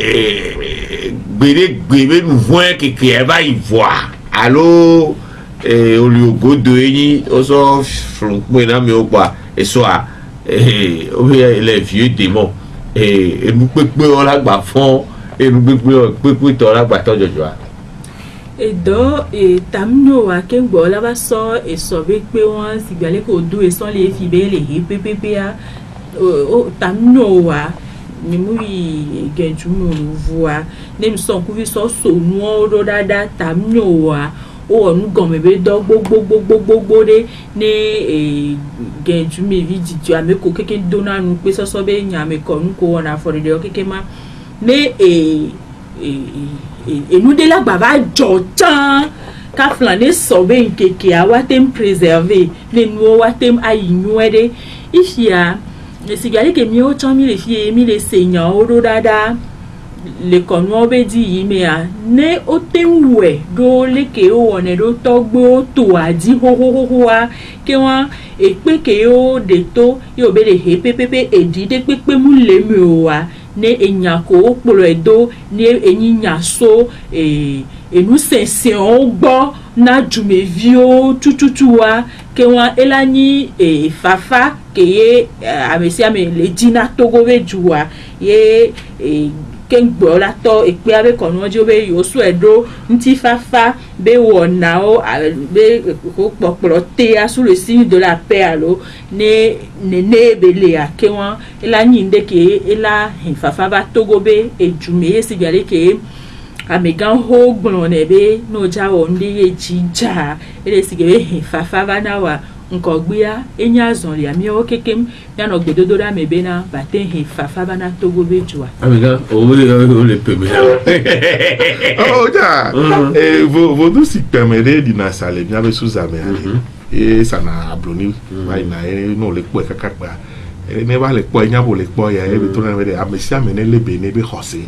e gbere gbere nu voin ke ke e va y voir allo e o li ogo do yin o so front pe na mi o pa e so a e o be le vieux démon e e nu pe pe o la gba fon et nous pouvons pouvons te la bataille de joie et donc et tamno wa ken gbo la ba so e so be pe won si gbale ko do e so le fi be le he ppp a o tamno wa mi mu yi genju mo voa ne mi so ku vi so so nu o do dada tamno wa o nu gan me be do gbogbo gbogbo gbogbo de ne e genju me vi di jo ame ko keke do na nu pe so so be nya me ko nu ko wona for de o keke ma né et et et nous de la baba jotan ka flâner sauver une keke a watem préserver ne nous watem aïnouede ici a ne sigari que mieux chami les filles mi les seigneurs odada le konwo be di yime a ne otemwe do le ke o one do togbo to adi ho ho ho ho a ke wa e pe ke o de to yo be le he pe pe pe e di de pe pe mu le mi o a ne enya ko opolo edo ne enyinya so e e nu sense o gbo na jume vio tututu wa ke wa elani e fafa ke ye amesi ame le dina togo be juwa ye e ken gbola to epe abe kono jo be yo so edo nti fafa be wona o be ko poporo te sous le signe de la paix alo ne ne ne bele a ke wan ela nyinde ke ela fafa ba togo be e jume si gale ke amegan ho gbonne be no ja o ndi ye jija ele si gale fafa ba na wa nkogbia enya zon ya mi o kekem ya no gbedodo da mebe na baten he fafa bana togo bejua amiga o o le peme oh ja eh vo vo do si pemere di na sale mi abe suzame ale e sana abloni mai na e no le po kaka gba e me ba le po enya bo le po ya e bi to na me amesi amene le be ne be khose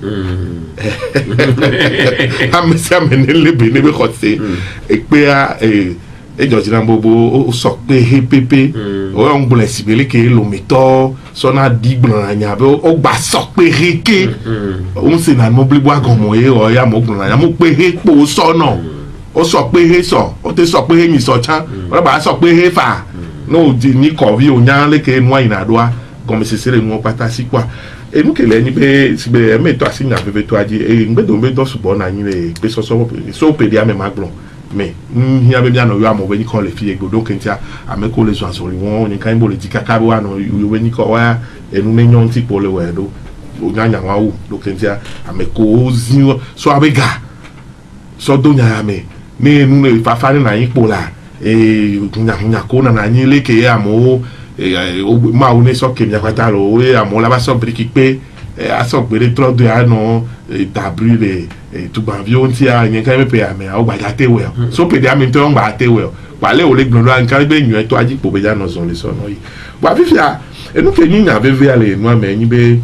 amesi amene le be ne be khose e pe a e e jọ̀jì náà gbogbo ó sọ pé he pépé ó ń gbọ́n ẹ̀sìn bẹ́lẹ̀ ké lòmítọ́ sọ́nà dìgbọ̀n àyàn àbẹ́ ó gbà sọ pé he ké ó ń sè náà mo bí wá gan mọ̀ ẹ́ ọ̀ ya mo gbọ̀n àyàn mo pé he pò sọ́nà ó sọ pé he sọ ó ti sọ pé he yìí sọ chán ó bá sọ pé he fà náà di ní kọ̀ọ̀bí ònyá lékè nù àyìn àdúrà gọ̀mẹ̀sẹ̀sẹ̀rẹ̀ nù pátá sí kwa enu kele ni be sibe emeto asinya bebe to aji e ngbedo ngbedo subo na yin le pe so so so pe dia me magbon mais hia be bia no yo amo be ni kon le fi egbodo kentia ameko le so asori won ni kan bo le dikaka be wa no yo we ni ko wa enu ne nyon ti po le we do o nyanya wa wu do kentia ameko zin so abega so do nya me ni enu ne fa fa ni na yin po la e nya nya ko na na yin le ke amo e o ma o ne so ke mi akata lo e amo la ba so briki pe e aso gbere tro de ano e dabrile e tu ba vi on ti a yen kan me pe ame a o gba ja te we so pe de ame to on gba te we pa le o le gbon lo an kan be yin e to aji po be ja no zon le so no yi wa fi fia e nu ke yin ya be ve ale nu ame yin be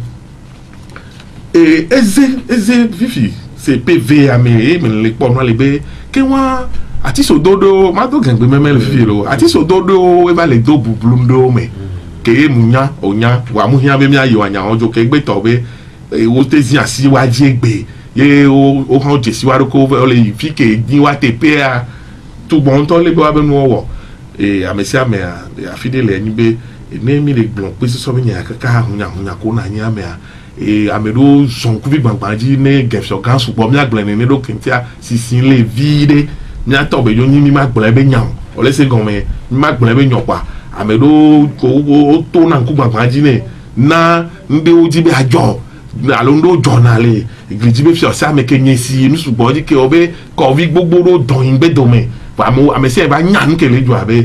e eze eze fifi se pe ve ame e me le po no le be ke wa ati so dodo ma do gan gbe memele fifi lo ati so dodo e ba le do bubulum do me ke munya onya wa muhia be mi ayo anya ojo ke gbe to be e wo te zin asi wa ji egbe ye o o han je si wa ro ko o le fi ke din wa te pe a tu bon to le be wa be nu owo e amesi ame a afide le ni be ne mi le gbon pe so be nya kaka hunya hunya ko na nya ame a e amedo son ku bi gbangbanji ne gefso kan su bo mi agble ne do kentia sisin le vide mi ato be yo yin mi ma gble be nya o le se gon me mi ma gble be nyo pa amedo ko o to na ku gbangbanji ne na mbe oji be ajo alo ndo journal igreji be fi o sa me kenye si mi sugbon di ke obe ko vi gbogbo ro don yin gbe do me wa mo amese ba nya nke le ju abe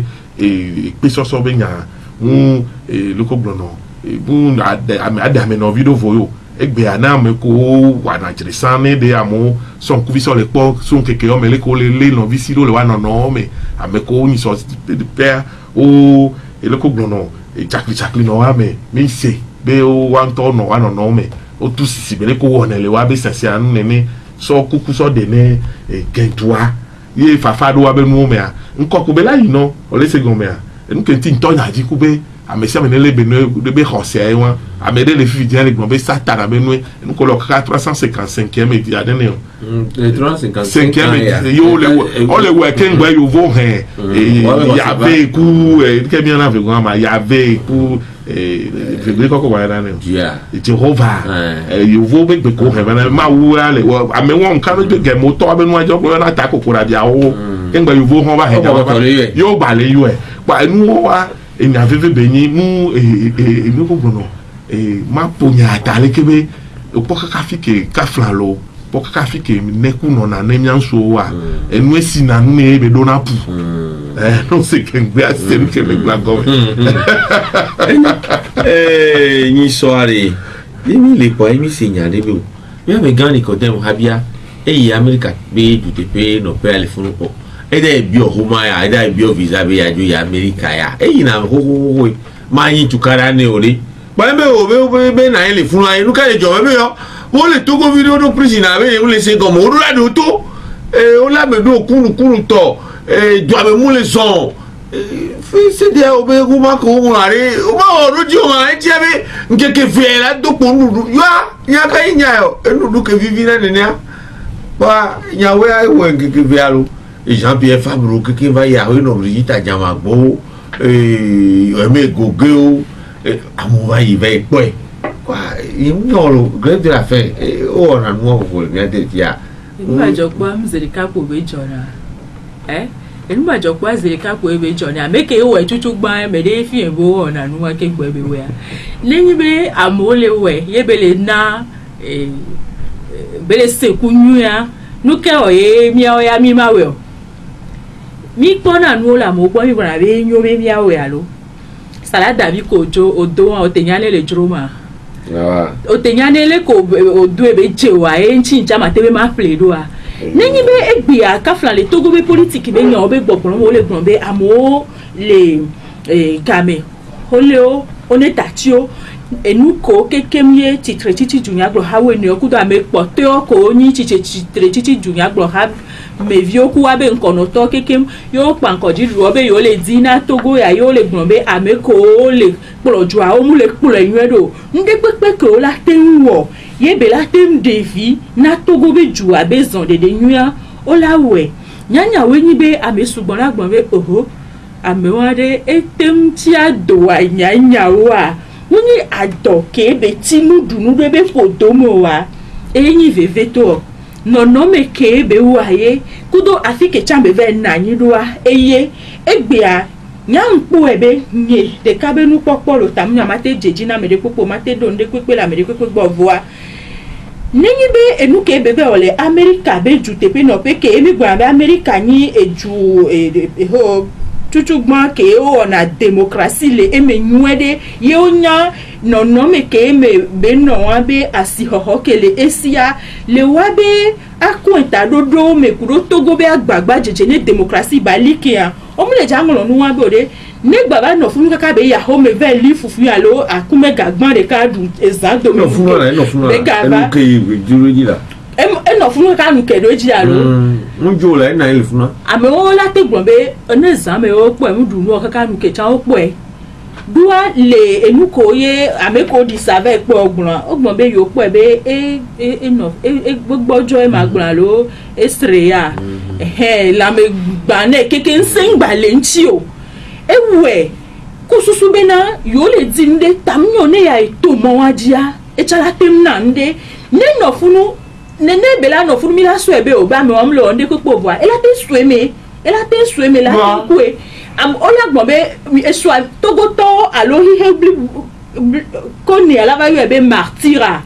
e pe so so be nya un e loko gbono e bu ade ade ame no video voyo egbe ana me ko wa na jire sane de amo son ku vi so le po son keke o me le ko le le no vi si lo le wa no no me ame ko ni so de pe o e loko gbono e jakli jakli no wa me mi se be o wa to no wa no no me o tu sisi bele ko wona le wa be sese anu nene so kuku so de ne e gentua ye fafado wa be nu me a nko ko be la yi no o le se gon me a enu ke tin to nya ji ku be amesi amene le be no de be hose ai wa amede le fi dia le gon be satana be nu enu ko lo ka trois cent cinquante-cinquième e dia de ne le trois cent cinquante-cinquième yo le o le we ken gba yo vo he ya be ku e ke mi na ve gon ma ya be ku e ve ko ko wa na ne yeah Jehovah eh yo vo be ko he na ma wu ale ame won kan be ge mo to be nu ajo ko na ta kokora bia o ken gba yo vo ho ba he ja yo ba le yo e pa enu wa eni aveve benyi mu e e mi ko gbono e ma ponya atale kebe o poka kafike ka flalo poka kafike neku no na na nyanso wa enu esi na nu e be do na pu eh no se ken gbe ase ni kele gba go eh ni soare ni mi le po mi se nya de bi bien mais gars Nicodème Habia et y America be du T no pe ale funu ko e da bio huma ya e da bio visa be ya ju ya America ya e yi na ho ho ho ma yin tukara ne ore ba be o be be na ile funu ayi nuka le jo be yo wo le to go video do prisoner be o le se go mo o la do to e o la me do kunu kunu to e jo be mu le son fisi dia obe kuma ko ngare o ma o roji o ma e tia be nkeke fe la do ko nudu ya ya ka nya yo nudu ke vivi na ne ya ba nya we ai we nkeke fe alo e Jean Pierre Fabre ke ke va ya we no rita jama gbo e e me goge o amu va yi ve po kwa yi no lo grave de la fin o na no ko ni ade tia ba jo kwa mzerika ko be jona eh enu ba jo kwa zerika ko be jona ameke o etutu gban me de fi ebo ona nu wa ke gbo be we leyin be amole we ye bele na eh bele se kunyu ya nu ke oye mi oya mi ma we o mi pona nu la mo gbo mi bra be nyo be mi awe alo salada bi ko jo odo o tenyane le jroma ah o tenyane le ko odo e be je wa e nchi jama tebe ma fledo a nenyi be egbia kafla le togo be politique be nyan be gbopon mo le gbon be amo le eh game holeo onetachio enuko kekemye titre titi junya gbo hawe ni okudo ame pote oko onyi chiche titre titi junya gbo ha me vioku wa be nkono to kekem yo pankoji ru obe yo le dina togo ya yo le gbon be ame ko le ploju a o mu le plo enwedo nde pepe ko la tenwo ye be la tem devi na togo be ju abezon de de nyua o la we nyanya we ni be ame sugbon la gbon be oho ame wa de etem ti ado wa nyanya wa woni ado ke be tinu dunu be be podomo wa eyin veveto no no me ke be wa ye kudo afike chambe ve na nyidwa eye egbea nyampo ebe nye de kabenu popolo tamnya mate jeji na mede popo mate donde kwepe la mede kwepe gbovoa nenyi be enu ke bebe ole America be jute pe no pe ke emi gba be America ni eju e ho tutugbon ke o na démocratie le eme nwede ye onya no no me ke me be no wa be asihoho ke le esia le wa be akunta dodo me kuro togo be agbagba jeje ne démocratie balike a o mu le jangolo nu wa be ode ne baba no funu kaka be ya ho me ve li fufu alo akume gagbon de ka du exact no funu na no funu na enu ke juro ji la em eno funu ka nu ke do ji alo mu jo la na ile funu ame o la te gbon be ene exam e o po emu du nu kaka nu ke cha o po e duwa le enu ko ye ame ko di save po ogbon ogbon be yo po e be e eno e gbogbo ojo e ma gbon lo estreya eh la me gba ne keke nsin gba le nchi o ewe kususu be na yo le dinde tamnyo ne ya eto mo wajia e chala tem na nde ne no funu ne ne bela no funu mi la so ebe o ba mi o mlo nde popo voa e la te sueme e la te sueme la te kwe am o la gbon be eso togoto alo hi hebli koni ala va yo ebe martira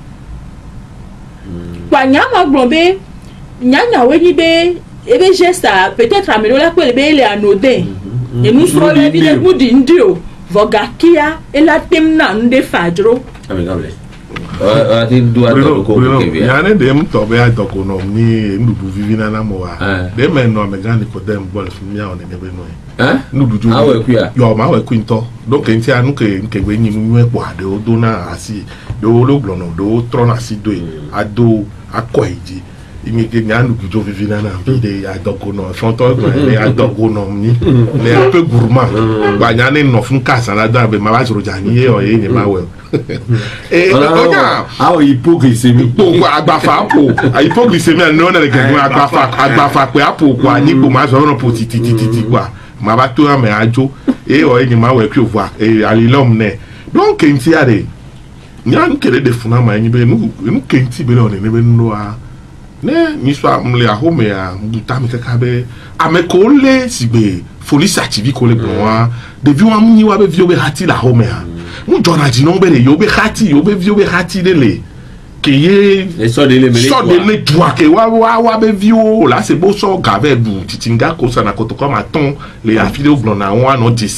kwa nyama gbon be nyanya we ni be ebe gesta peut-être amelo la ko be le anodin et nous sommes les villes d'indio vogakia et la temna nde fajro amigable euh ati do ato ko ko ke ya ne dem to be ato ko no ni ndudu vivina na mo wa de me no megani ko dem bol fun ya on ne be no eh ndudu awe ku ya yo ma we ku nto donc enti anu ke nke we nyi nu epo ade o do na asi do lo glono do tron asi do ado akoiji imike ni anu bujo vivina na bide adoko no fonto gba le adoko no ni le un peu gourmand gba nya ni no fun kasa na da be ma ba joro jani e o ye ni ma we e oja awo hypocrisy po agbafa po hypocrisy me no na le ke agbafa agbafa pe apo kwa ni po ma so no po titi titi kwa ma ba to me ajo e o ye ni ma we ku vo e alilom ne donc enti ade nya nkele de funa ma nyi be nu nu kenti be le ne be no a ne miswa mle ahome ya mbuta mi kaka be ameko le sigbe police activi ko le bonwa de vi wa munyi wa be vi obe hati la home ya mu jona ji no be le yo be hati yo be vi obe hati de le ke ye e so de le mele so de le dwa ke wa wa wa be vi o la se bo so gave bu titinga ko sana ko to comme aton le affilé au blona wa no desi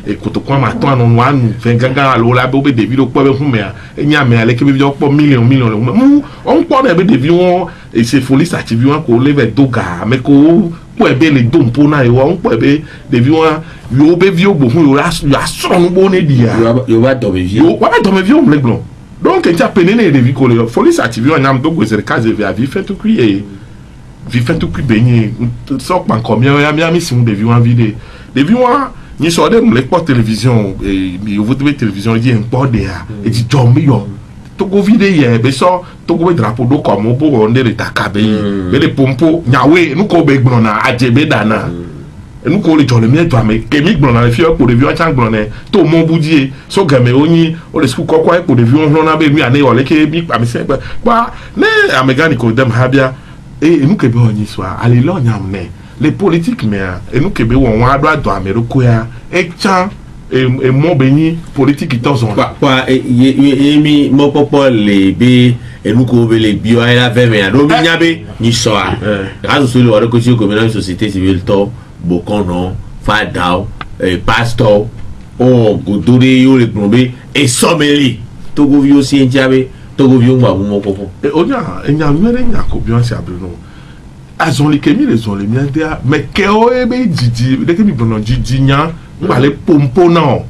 et kotokwa ma to anu wa nu fe ganga lo la be David o po be hu me e nya me ale ke be jo po million million mu on po na be David won e se folie active won ko le be doga me ko po e be le dompo na yo on po e be David won yo be vi o bo hu yo la ya so nu bo ne dia yo ba do be vi yo wa do me vi o me glon donc en tia penene de vi ko le folie active won nyam dogo se ka ze vi a vi fait tout crier vi fait tout crier benye so pan ko mi ya mi ami si mu David won vide David won ni so de le po télévision et yo vous de télévision di en po de a e di jo mi yo Togo vide ye be so Togo be drapeau do ko mo bo onde le takabe be le pompo nyawe nu ko be gbon na ajebe dana nu ko le jole mi eto ame ke mi gbon na le fi o ko de vi o chan gbon ne to mo budie so game oyin o le sku kokko e ko de vi o na be mi ane o le ke mi pa mi se pa ne amegani ko dem habia e nu ke be onyi so ale lo nyam ne les politiques mais et nous que be won wa do ado America ya e chan e e mo be ni politique ito zon pa pa e mi mo popo le be e nu ko be le bio ala ve me do mi nyabe ni so a azu so le wa ko ti ko me na société civile to bokono fadao e pastor o godore yo le plombe e someli Togo vi aussi njabe Togo vi mo mo popo e onya enya mere nya ko bi on se abeno azon li kemi les on les miens dia mais ke o e be jiji de ke mi bono jiji nya ba le pompo na o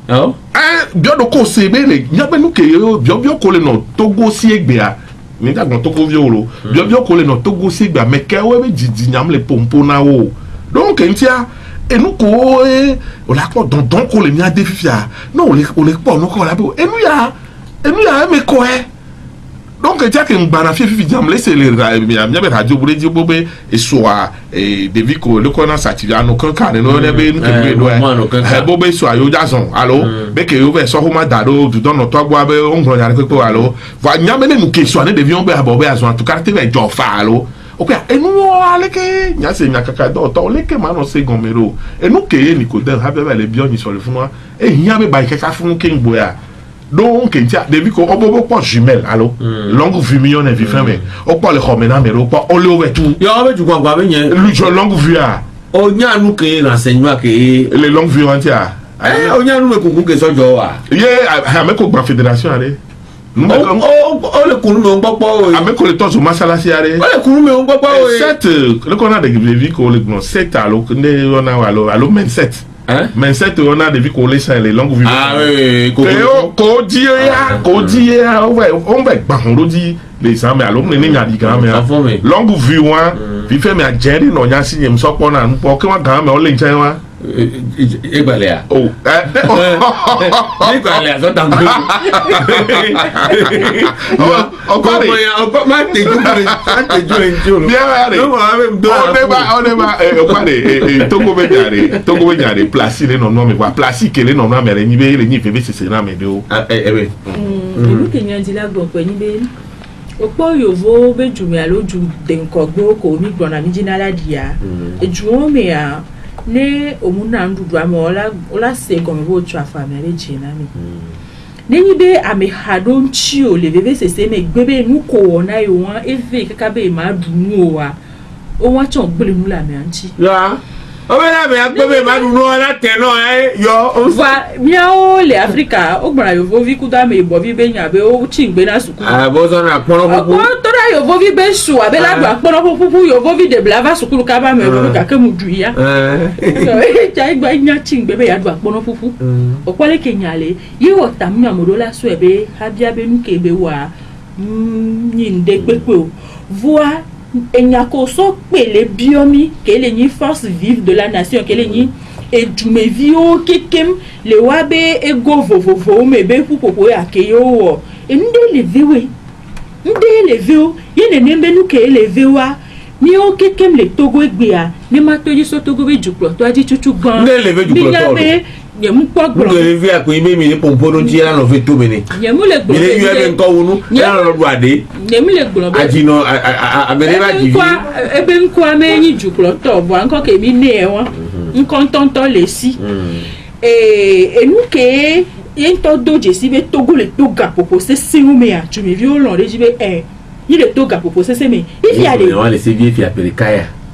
eh bio do ko se be le nya be nu ke yo bio bio ko le no Togo si egbe a ni ta gon Togo vi oro bio bio ko le no Togo si egbe mais ke o e be jiji nya le pompo na o donc entia e nu ko e o la ko don don ko le miens defia non o le o le po no ko la be e nu ya e nu ya me ko e donc il y a qu'un banafie fi jam laisser les bien bien radio pour dire bobé et soit et de vie que le connaît s'activer en aucun cas non ne be nous doit bobé soit yo jason allo be que yo be so homa dado du don no to gwa be on gro yare ko allo va nyame ne nous question ne devions be bobé azon en tout cas te be jo fa allo ok et nous ale ke nya se nya kaka do to le ke mano se gomero et nous ke ni ko den ha be le bion ni so le funu e nya be ba kaka funu ke ngboya donc il y a des vies qu'on peut pas jumelles allo longue vue million et vie fermée on peut le remena mais on peut on le ouvre tout yo on veut du quoi quoi ben lui je longue vue a on y a nous que l'enseignement que les longues vues entières eh on y a nous me coucou que ça jo wa yeah avec ko fédération allez nous on on le kunu me on papa avec ko le tozo masala si allez on le kunu me on papa sept le qu'on a des vies qu'on le sept allo on a allo allo même sept hein mais cette on a des vies qu'on laisse les longues vues ah oui ko ko di ya ko di ya ouais on va ba on dit les gens mais alors ne nya di grand mais longue vue wa vi fait mais jerry no nya si nyem so po na po ke wa grand mais on le nchen wa e gbale a oh e gbale a so tan ko o ko ya o ko ma te ju ma te ju en ju lo no ma me do on est ba on est ba o pa de Togo be jare Togo be jare place le no no me wa place ke le no no me re ni be le ni fe be se na me de o eh eh mm Kenya di la gbo pe ni be opo yovo be ju me aloju de nko gbo ko mi gbona mi jinala dia e ju o me a ne omuna ndudu amola ola se comme bo twa famille jina mi nenyi be ame hadon chio le bebe se se me gbebe nu ko wona yo wan eve kaka be ma dunu o wa o wa chon gbele nu la me anchi ya o be la me gbebe ma dunu o la te no eh yo o va mia o le Africa o gbara yo vo vi kuda me bo vi be nya be o chingbe na suku ah bo so na pono popo o to da yo vo vi be su abe la gba pono popo yo vo vi de blava suku ka ba me bo ka ke mu du ya eh ja gba nya chingbe be ya du pono popo o kwale kenyale yi o tamnya modola so ebe habia be nu ke be wa ni ndegbe pe o voa enyako so pele biomi ke le ni force vive de la nation ke le ni et tu me vio kekem le wabe ego vovovo me be pu popo ya ke yo e nde le vewe nde le veo ye ne nembe nu ke le vewa ni o kekem le Togo egbe a ni ma to yi so Togo be juplo to aji chuchu gan nde le ve juplo to ye mu po gbo nde vi ako ime mi ni pompo no ti la no fe to me ni ye mu le gbo ye ye nko wonu la no do ade ye mu le gbo aji no a me ba ji ebe nko amenyi juplo to bo nko ke mi ne e won nko tonto le si eh e nu ke yen to doje si be Togo le Toga popo se singu me a tu me vi o lon reji be eh il le Toga popo se se me il y a des on les sévier fi appeler kaya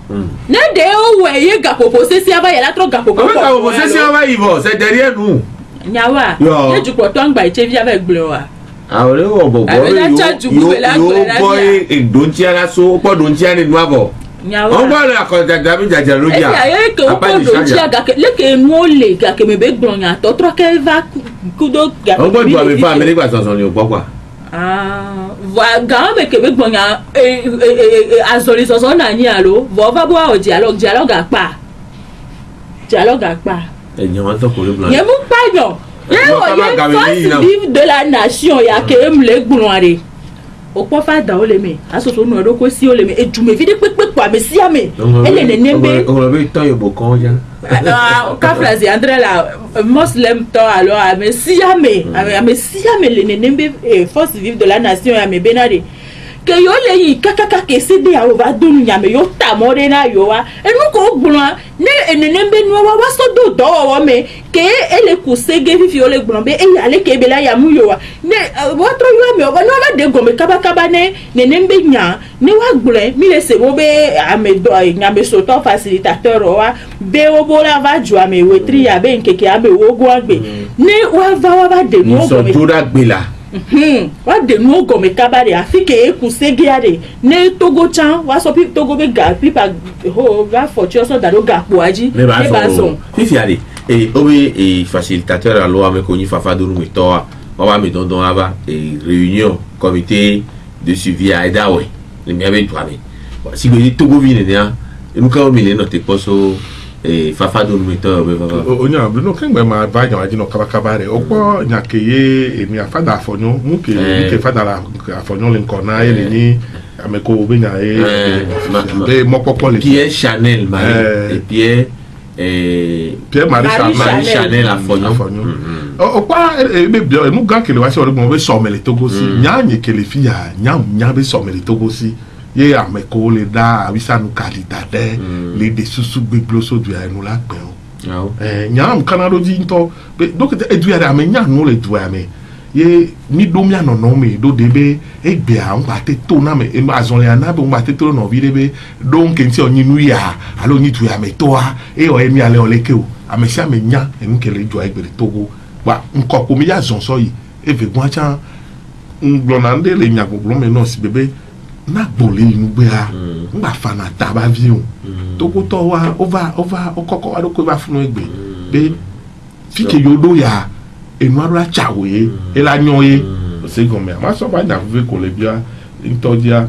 ne de o we ye gapopo se si aba ye la tro gapopo on va on se si aba ivo c'est derrière nous nyawa ye du portant gba e chevi avec blowa ah ole wo bo bo yo yo boy e don ti ara so po don ti ani nu abo nyawa on gba la ko da mi jaja loja e ye ke o po don ti aga ke le ke nu o le ga ke me be gbronya to tro ke va kudo ga on gba du ame fa me nígbà sansan ni o papa ah va ga me ke be gbronya e azori sansan na ni alo vo va bo o dialogue dialogue apa dialogue apa e nyawa to ko le blanc ye mu pa yo ye o ye force vive de la nation ya ke em le gbronya o po fa da o le me asoso nu ro ko si o le me ejume vide pepe kwa me si ame ele ne nembe o le be tan yo bokon ja ah ka phrase André la muslim to alors ame si ame ame si ame le ne nembe force vive de la nation ya me benade ke yo le yi kakaka ke se de ya o va donu nya me yo ta mo de na yo wa enu ko gbon ne enenembe nu wa wa so do do wo me ke ele ku sege fifi o le gbon be e ya le ke be la ya mu yo wa ne wo tro yo me o no ba de go me kaba kaba ne nenembe nya ne wa gbon mi le se bo be ame do nya me so to facilitateur wa be o bo la va ju ame we tri ya be nkeke abe wo go agbe ne wa va wa ba de mo go me so to da gbe la Hmm, wa de no go me kabare afike e ku segiare ne togo chan wa so pi togo be ga pipa ho va fortune so da do ga po aji ne ba so fifi ale e obe e facilitateur a lo ame ko ni fafa do nu to wa wa me don don ava e réunion comité de suivi a dawe le mi ave toame si be togo vi ne ya e nu ka o mi le no te poso e fafa do nu to be fafa o nya bi no kengbe ma ba nya aji no kaba kaba re opo nya ke ye emi afada afonyo mu ke ke fada la afonyo le nkona ye ni ameko be nya e be mo popo le Pierre Chanel ma et Pierre eh Pierre Marie Chanel afonyo o pa e be bio e mu ga ke le wa se o mo be so mele togo si nya nye ke le fi ya nya nya be so mele togo si ye ameko le da abisa nu kalita de le de susu gbegloso du ya nu la pe o eh nyam kanado di nto be donc e du ya ame nya nu le du ya me ye mi do mi ano no me do de be e gbe a npa te to na me e azon le ana be npa te to no vi de be donc enti onyi nu ya alo nyi du ya me to a e o emi ale o le ke o ame sha me nya e nke le du ya gbe togo wa nko ko mi ya zon so yi e ve gwa cha nglona nde le nya gbogbo me no si bebe na gbole inu gbe a ngba fana taba vi o togo to wa over over okoko wa do ko ba funu egbe be fike yodo ya enu ara chawe e la nyon ye o se gome ma so ba na ve ko le bia ntodia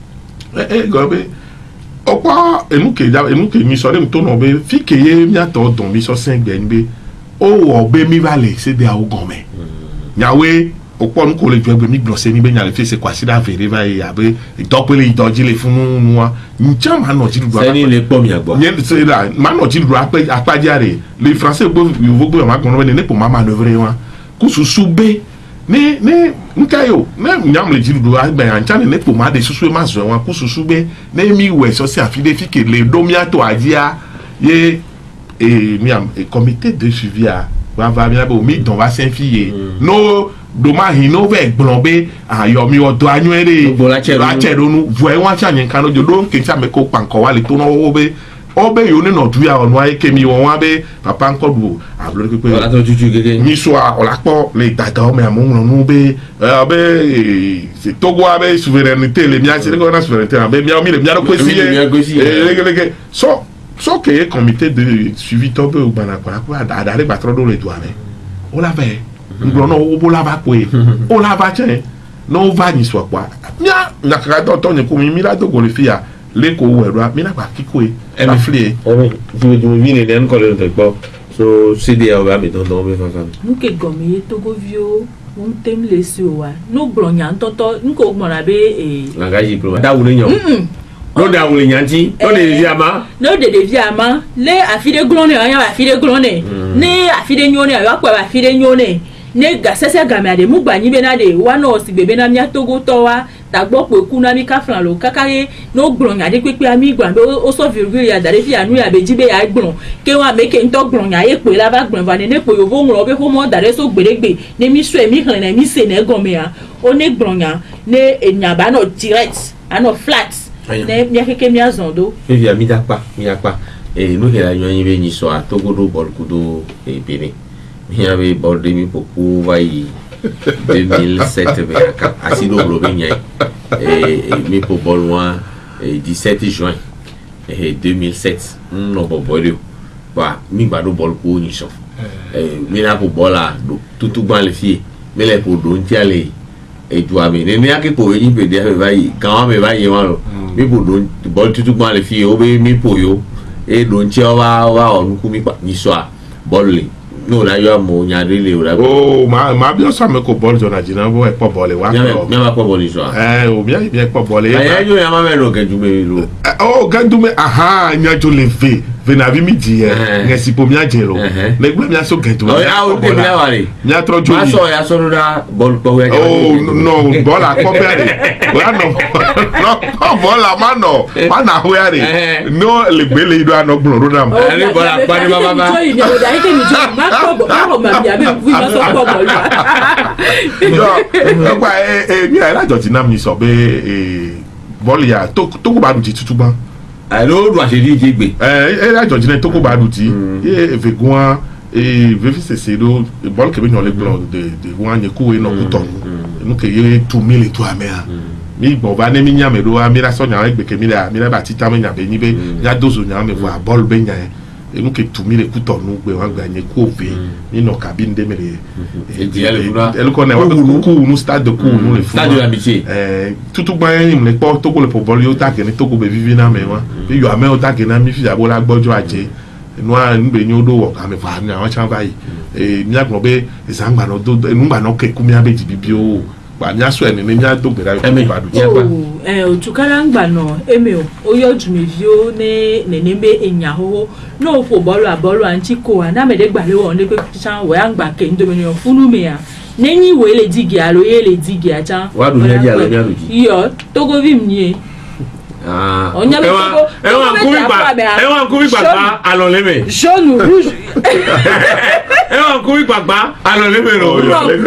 e e go be opo enu ke ja enu ke mi so le to no be fike ye mi ato don bi so sen gbe ni be o wo be mi vale se de a o gome nyawe opo nu ko le ju egbe mi gbon se ni be nya le fi se kwasi da vere va e abe idopele idoji le funu nu wa ncha ma no ji du se ni le po mi agbo yen se la ma no ji du ape apajare le français gbo yo gbo ma gbon ne ne po ma manœuvrer wa ku susu be ne ne nkayo ne nyam le ji du agbe ancha ne ne po ma de susu ma zo wa ku susu be ne mi we so se afide fi ke le do mi ato ajia ye e mi am e comité de suivi a va va bien bo mi don va s'infier no do ma hino ve glombe ayo mi odo anyu ere la cheronu vo e wa cha nyen kan do do nke cha me ko panko wa le to no wo be obe yo ni no du ya onu aye kemi won wa be papa nko du ablo ke pe la to juju gege ni so a olapo le dada o me amun nu be obe se togo abe souveraineté le mi a se ko na souveraineté abe mi o mi le mi a ko si e lege so so que comité de suivi tobe o bana kwa kwa ada le batro do le do ame o la ve nglono o bola va kwe o la va chen no va ni so kwa nya nya ka do to ni ko mi mi la do go le fia le ko we ro mi na kwa kiko e la flie o mi ju ju mi ne den ko le te po so C D A va mi don don be fa fa nu ke gomi togo vio un tem le si o wa no gbronya ntoto nko gbo na be e langage diplomate da wule nyon no da wule nyanti no de viama no de de viama le afide glone anya afide glone ne afide nyone ya kwa afide nyone ne ga sese ga me ade mu gba yin be na de wa no si bebe na mi togo to wa ta gbo pe ku na mi ka fran lo kakare no gbronya de pepe ami gba be o so virgule ya dare fi anu ya be jibe ya gbron ke wa me ke nto gbronya ye pe la ba gbron va ne ne pe yo vo nro be ko mo dare so gberegbe ne mi so emi kan na mi se ne go me ya o ne gbronya ne enya ba no direct ano flat ne mia keke mia zondo e via mi da pa mi pa e no che la nyoni be ni so a Togo do bol kudo e bene mi ave bol de mi poku vai deux mille sept assis do blo be nyai e mi po bol wa dix-sept juin et deux mille sept no bo bol ba mi ba do bol ko ni so e mi na po bol la do tutu gban le fie mi le po do nti ale e du ami ne mi ake po yin pe de vai kan me vai yin wa lo mi po do bol tutu gban le fie o be mi po yo e do nti o wa wa o ku mi pa ni so a bol le no na yo mo nya de le o la oh ma ma bi o sa me ko bol jona jina bo e po bol wa ko mi ma po bol ni so eh o mi mi e po bol e ya yo ya ma me lo ke ju me lo oh gandume aha nya jo le ve ve na vi mi di e ngesi po mi ajero le gbe mi aso gandume o ya o de mi awari mi atro jo ma so ya so da bol po we oh no bol a ko bere wa no no bol a ma no ma na we are no le gbe le do anogbon ro dam ani bol a pa ni baba jo ni o da ike mi jo ma ko ma ko ma bi abi fu ma so ko bol yo gba e e mi ala jo ti na mi so be e bol ya to to ko ba du ti tutu gban alo do ase di jegbe eh e la jo jina to ko ba du ti e ve gwan e ve fi se do bol ke be nyon le gbon de de wan ye ku e no ku ton nu ke ye tu mille to amea mi gbo ba ne mi nya me do a mi la so nya egbe ke mi la mi la ba ti ta me nya be ni be nya dozo nya me va bol be nya e nu ke tu mille ku ton nu gbe wan gba nye ku ofe ni no cabine de mere e di ele ko ne wa ku nu stade ku nu le fu stade de l'amitié eh tutu gba yin le po to ko le po bol yo ta ke ni to ko be vivi na me wa bi yo ame o ta ke na mi fi abo la gbojo aje nu a nbe ni o do wo ka me fa ni awon chan bayi e mi agbon be izangba no do nu gba no ke ku mi abeji bibi o gba mi aso eni ni mi ado gbe da ko ba du eh o tukala ngba no emi o o yo ju mi vi o ne ne ne be enya ho no fo bolu abolu anti ko na me de gba le won le pe chan wo angba ke ndo me no funu me ya nenyi we le digi alo ye le digi a chan wa du ne ja lo nya ruji yo togo vi mnie ah onya me togo e wa ku mi gba e wa ku mi gba alo le me jaune rouge e wa ku mi gba alo le me lo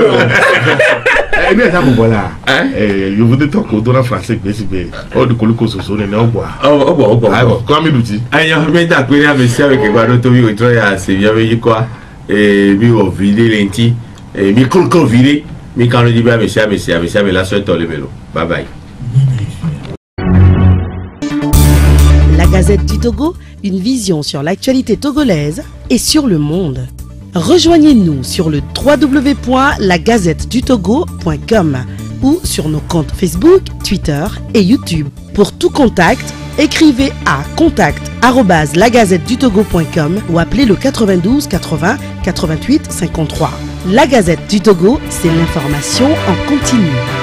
e ni e ta ko bola eh yo vote to ko do na français gbe si be o de koliko soso ne o gbo o gbo o gbo ai ko mi duti ayan me ta pe ya me se avec gba do to mi o tro ya se bi ave yiko e mi o vide lenti e mi kol ko vide mi kan di ba me se me se me se me la so to le melo bye bye. La Gazette du Togo, une vision sur l'actualité togolaise et sur le monde. Rejoignez-nous sur le w w w point la gazette du togo point com ou sur nos comptes Facebook, Twitter et YouTube. Pour tout contact, écrivez à contact arobase la gazette du togo point com ou appelez le quatre-vingt-douze quatre-vingts quatre-vingt-huit cinquante-trois. La Gazette du Togo, c'est l'information en continu.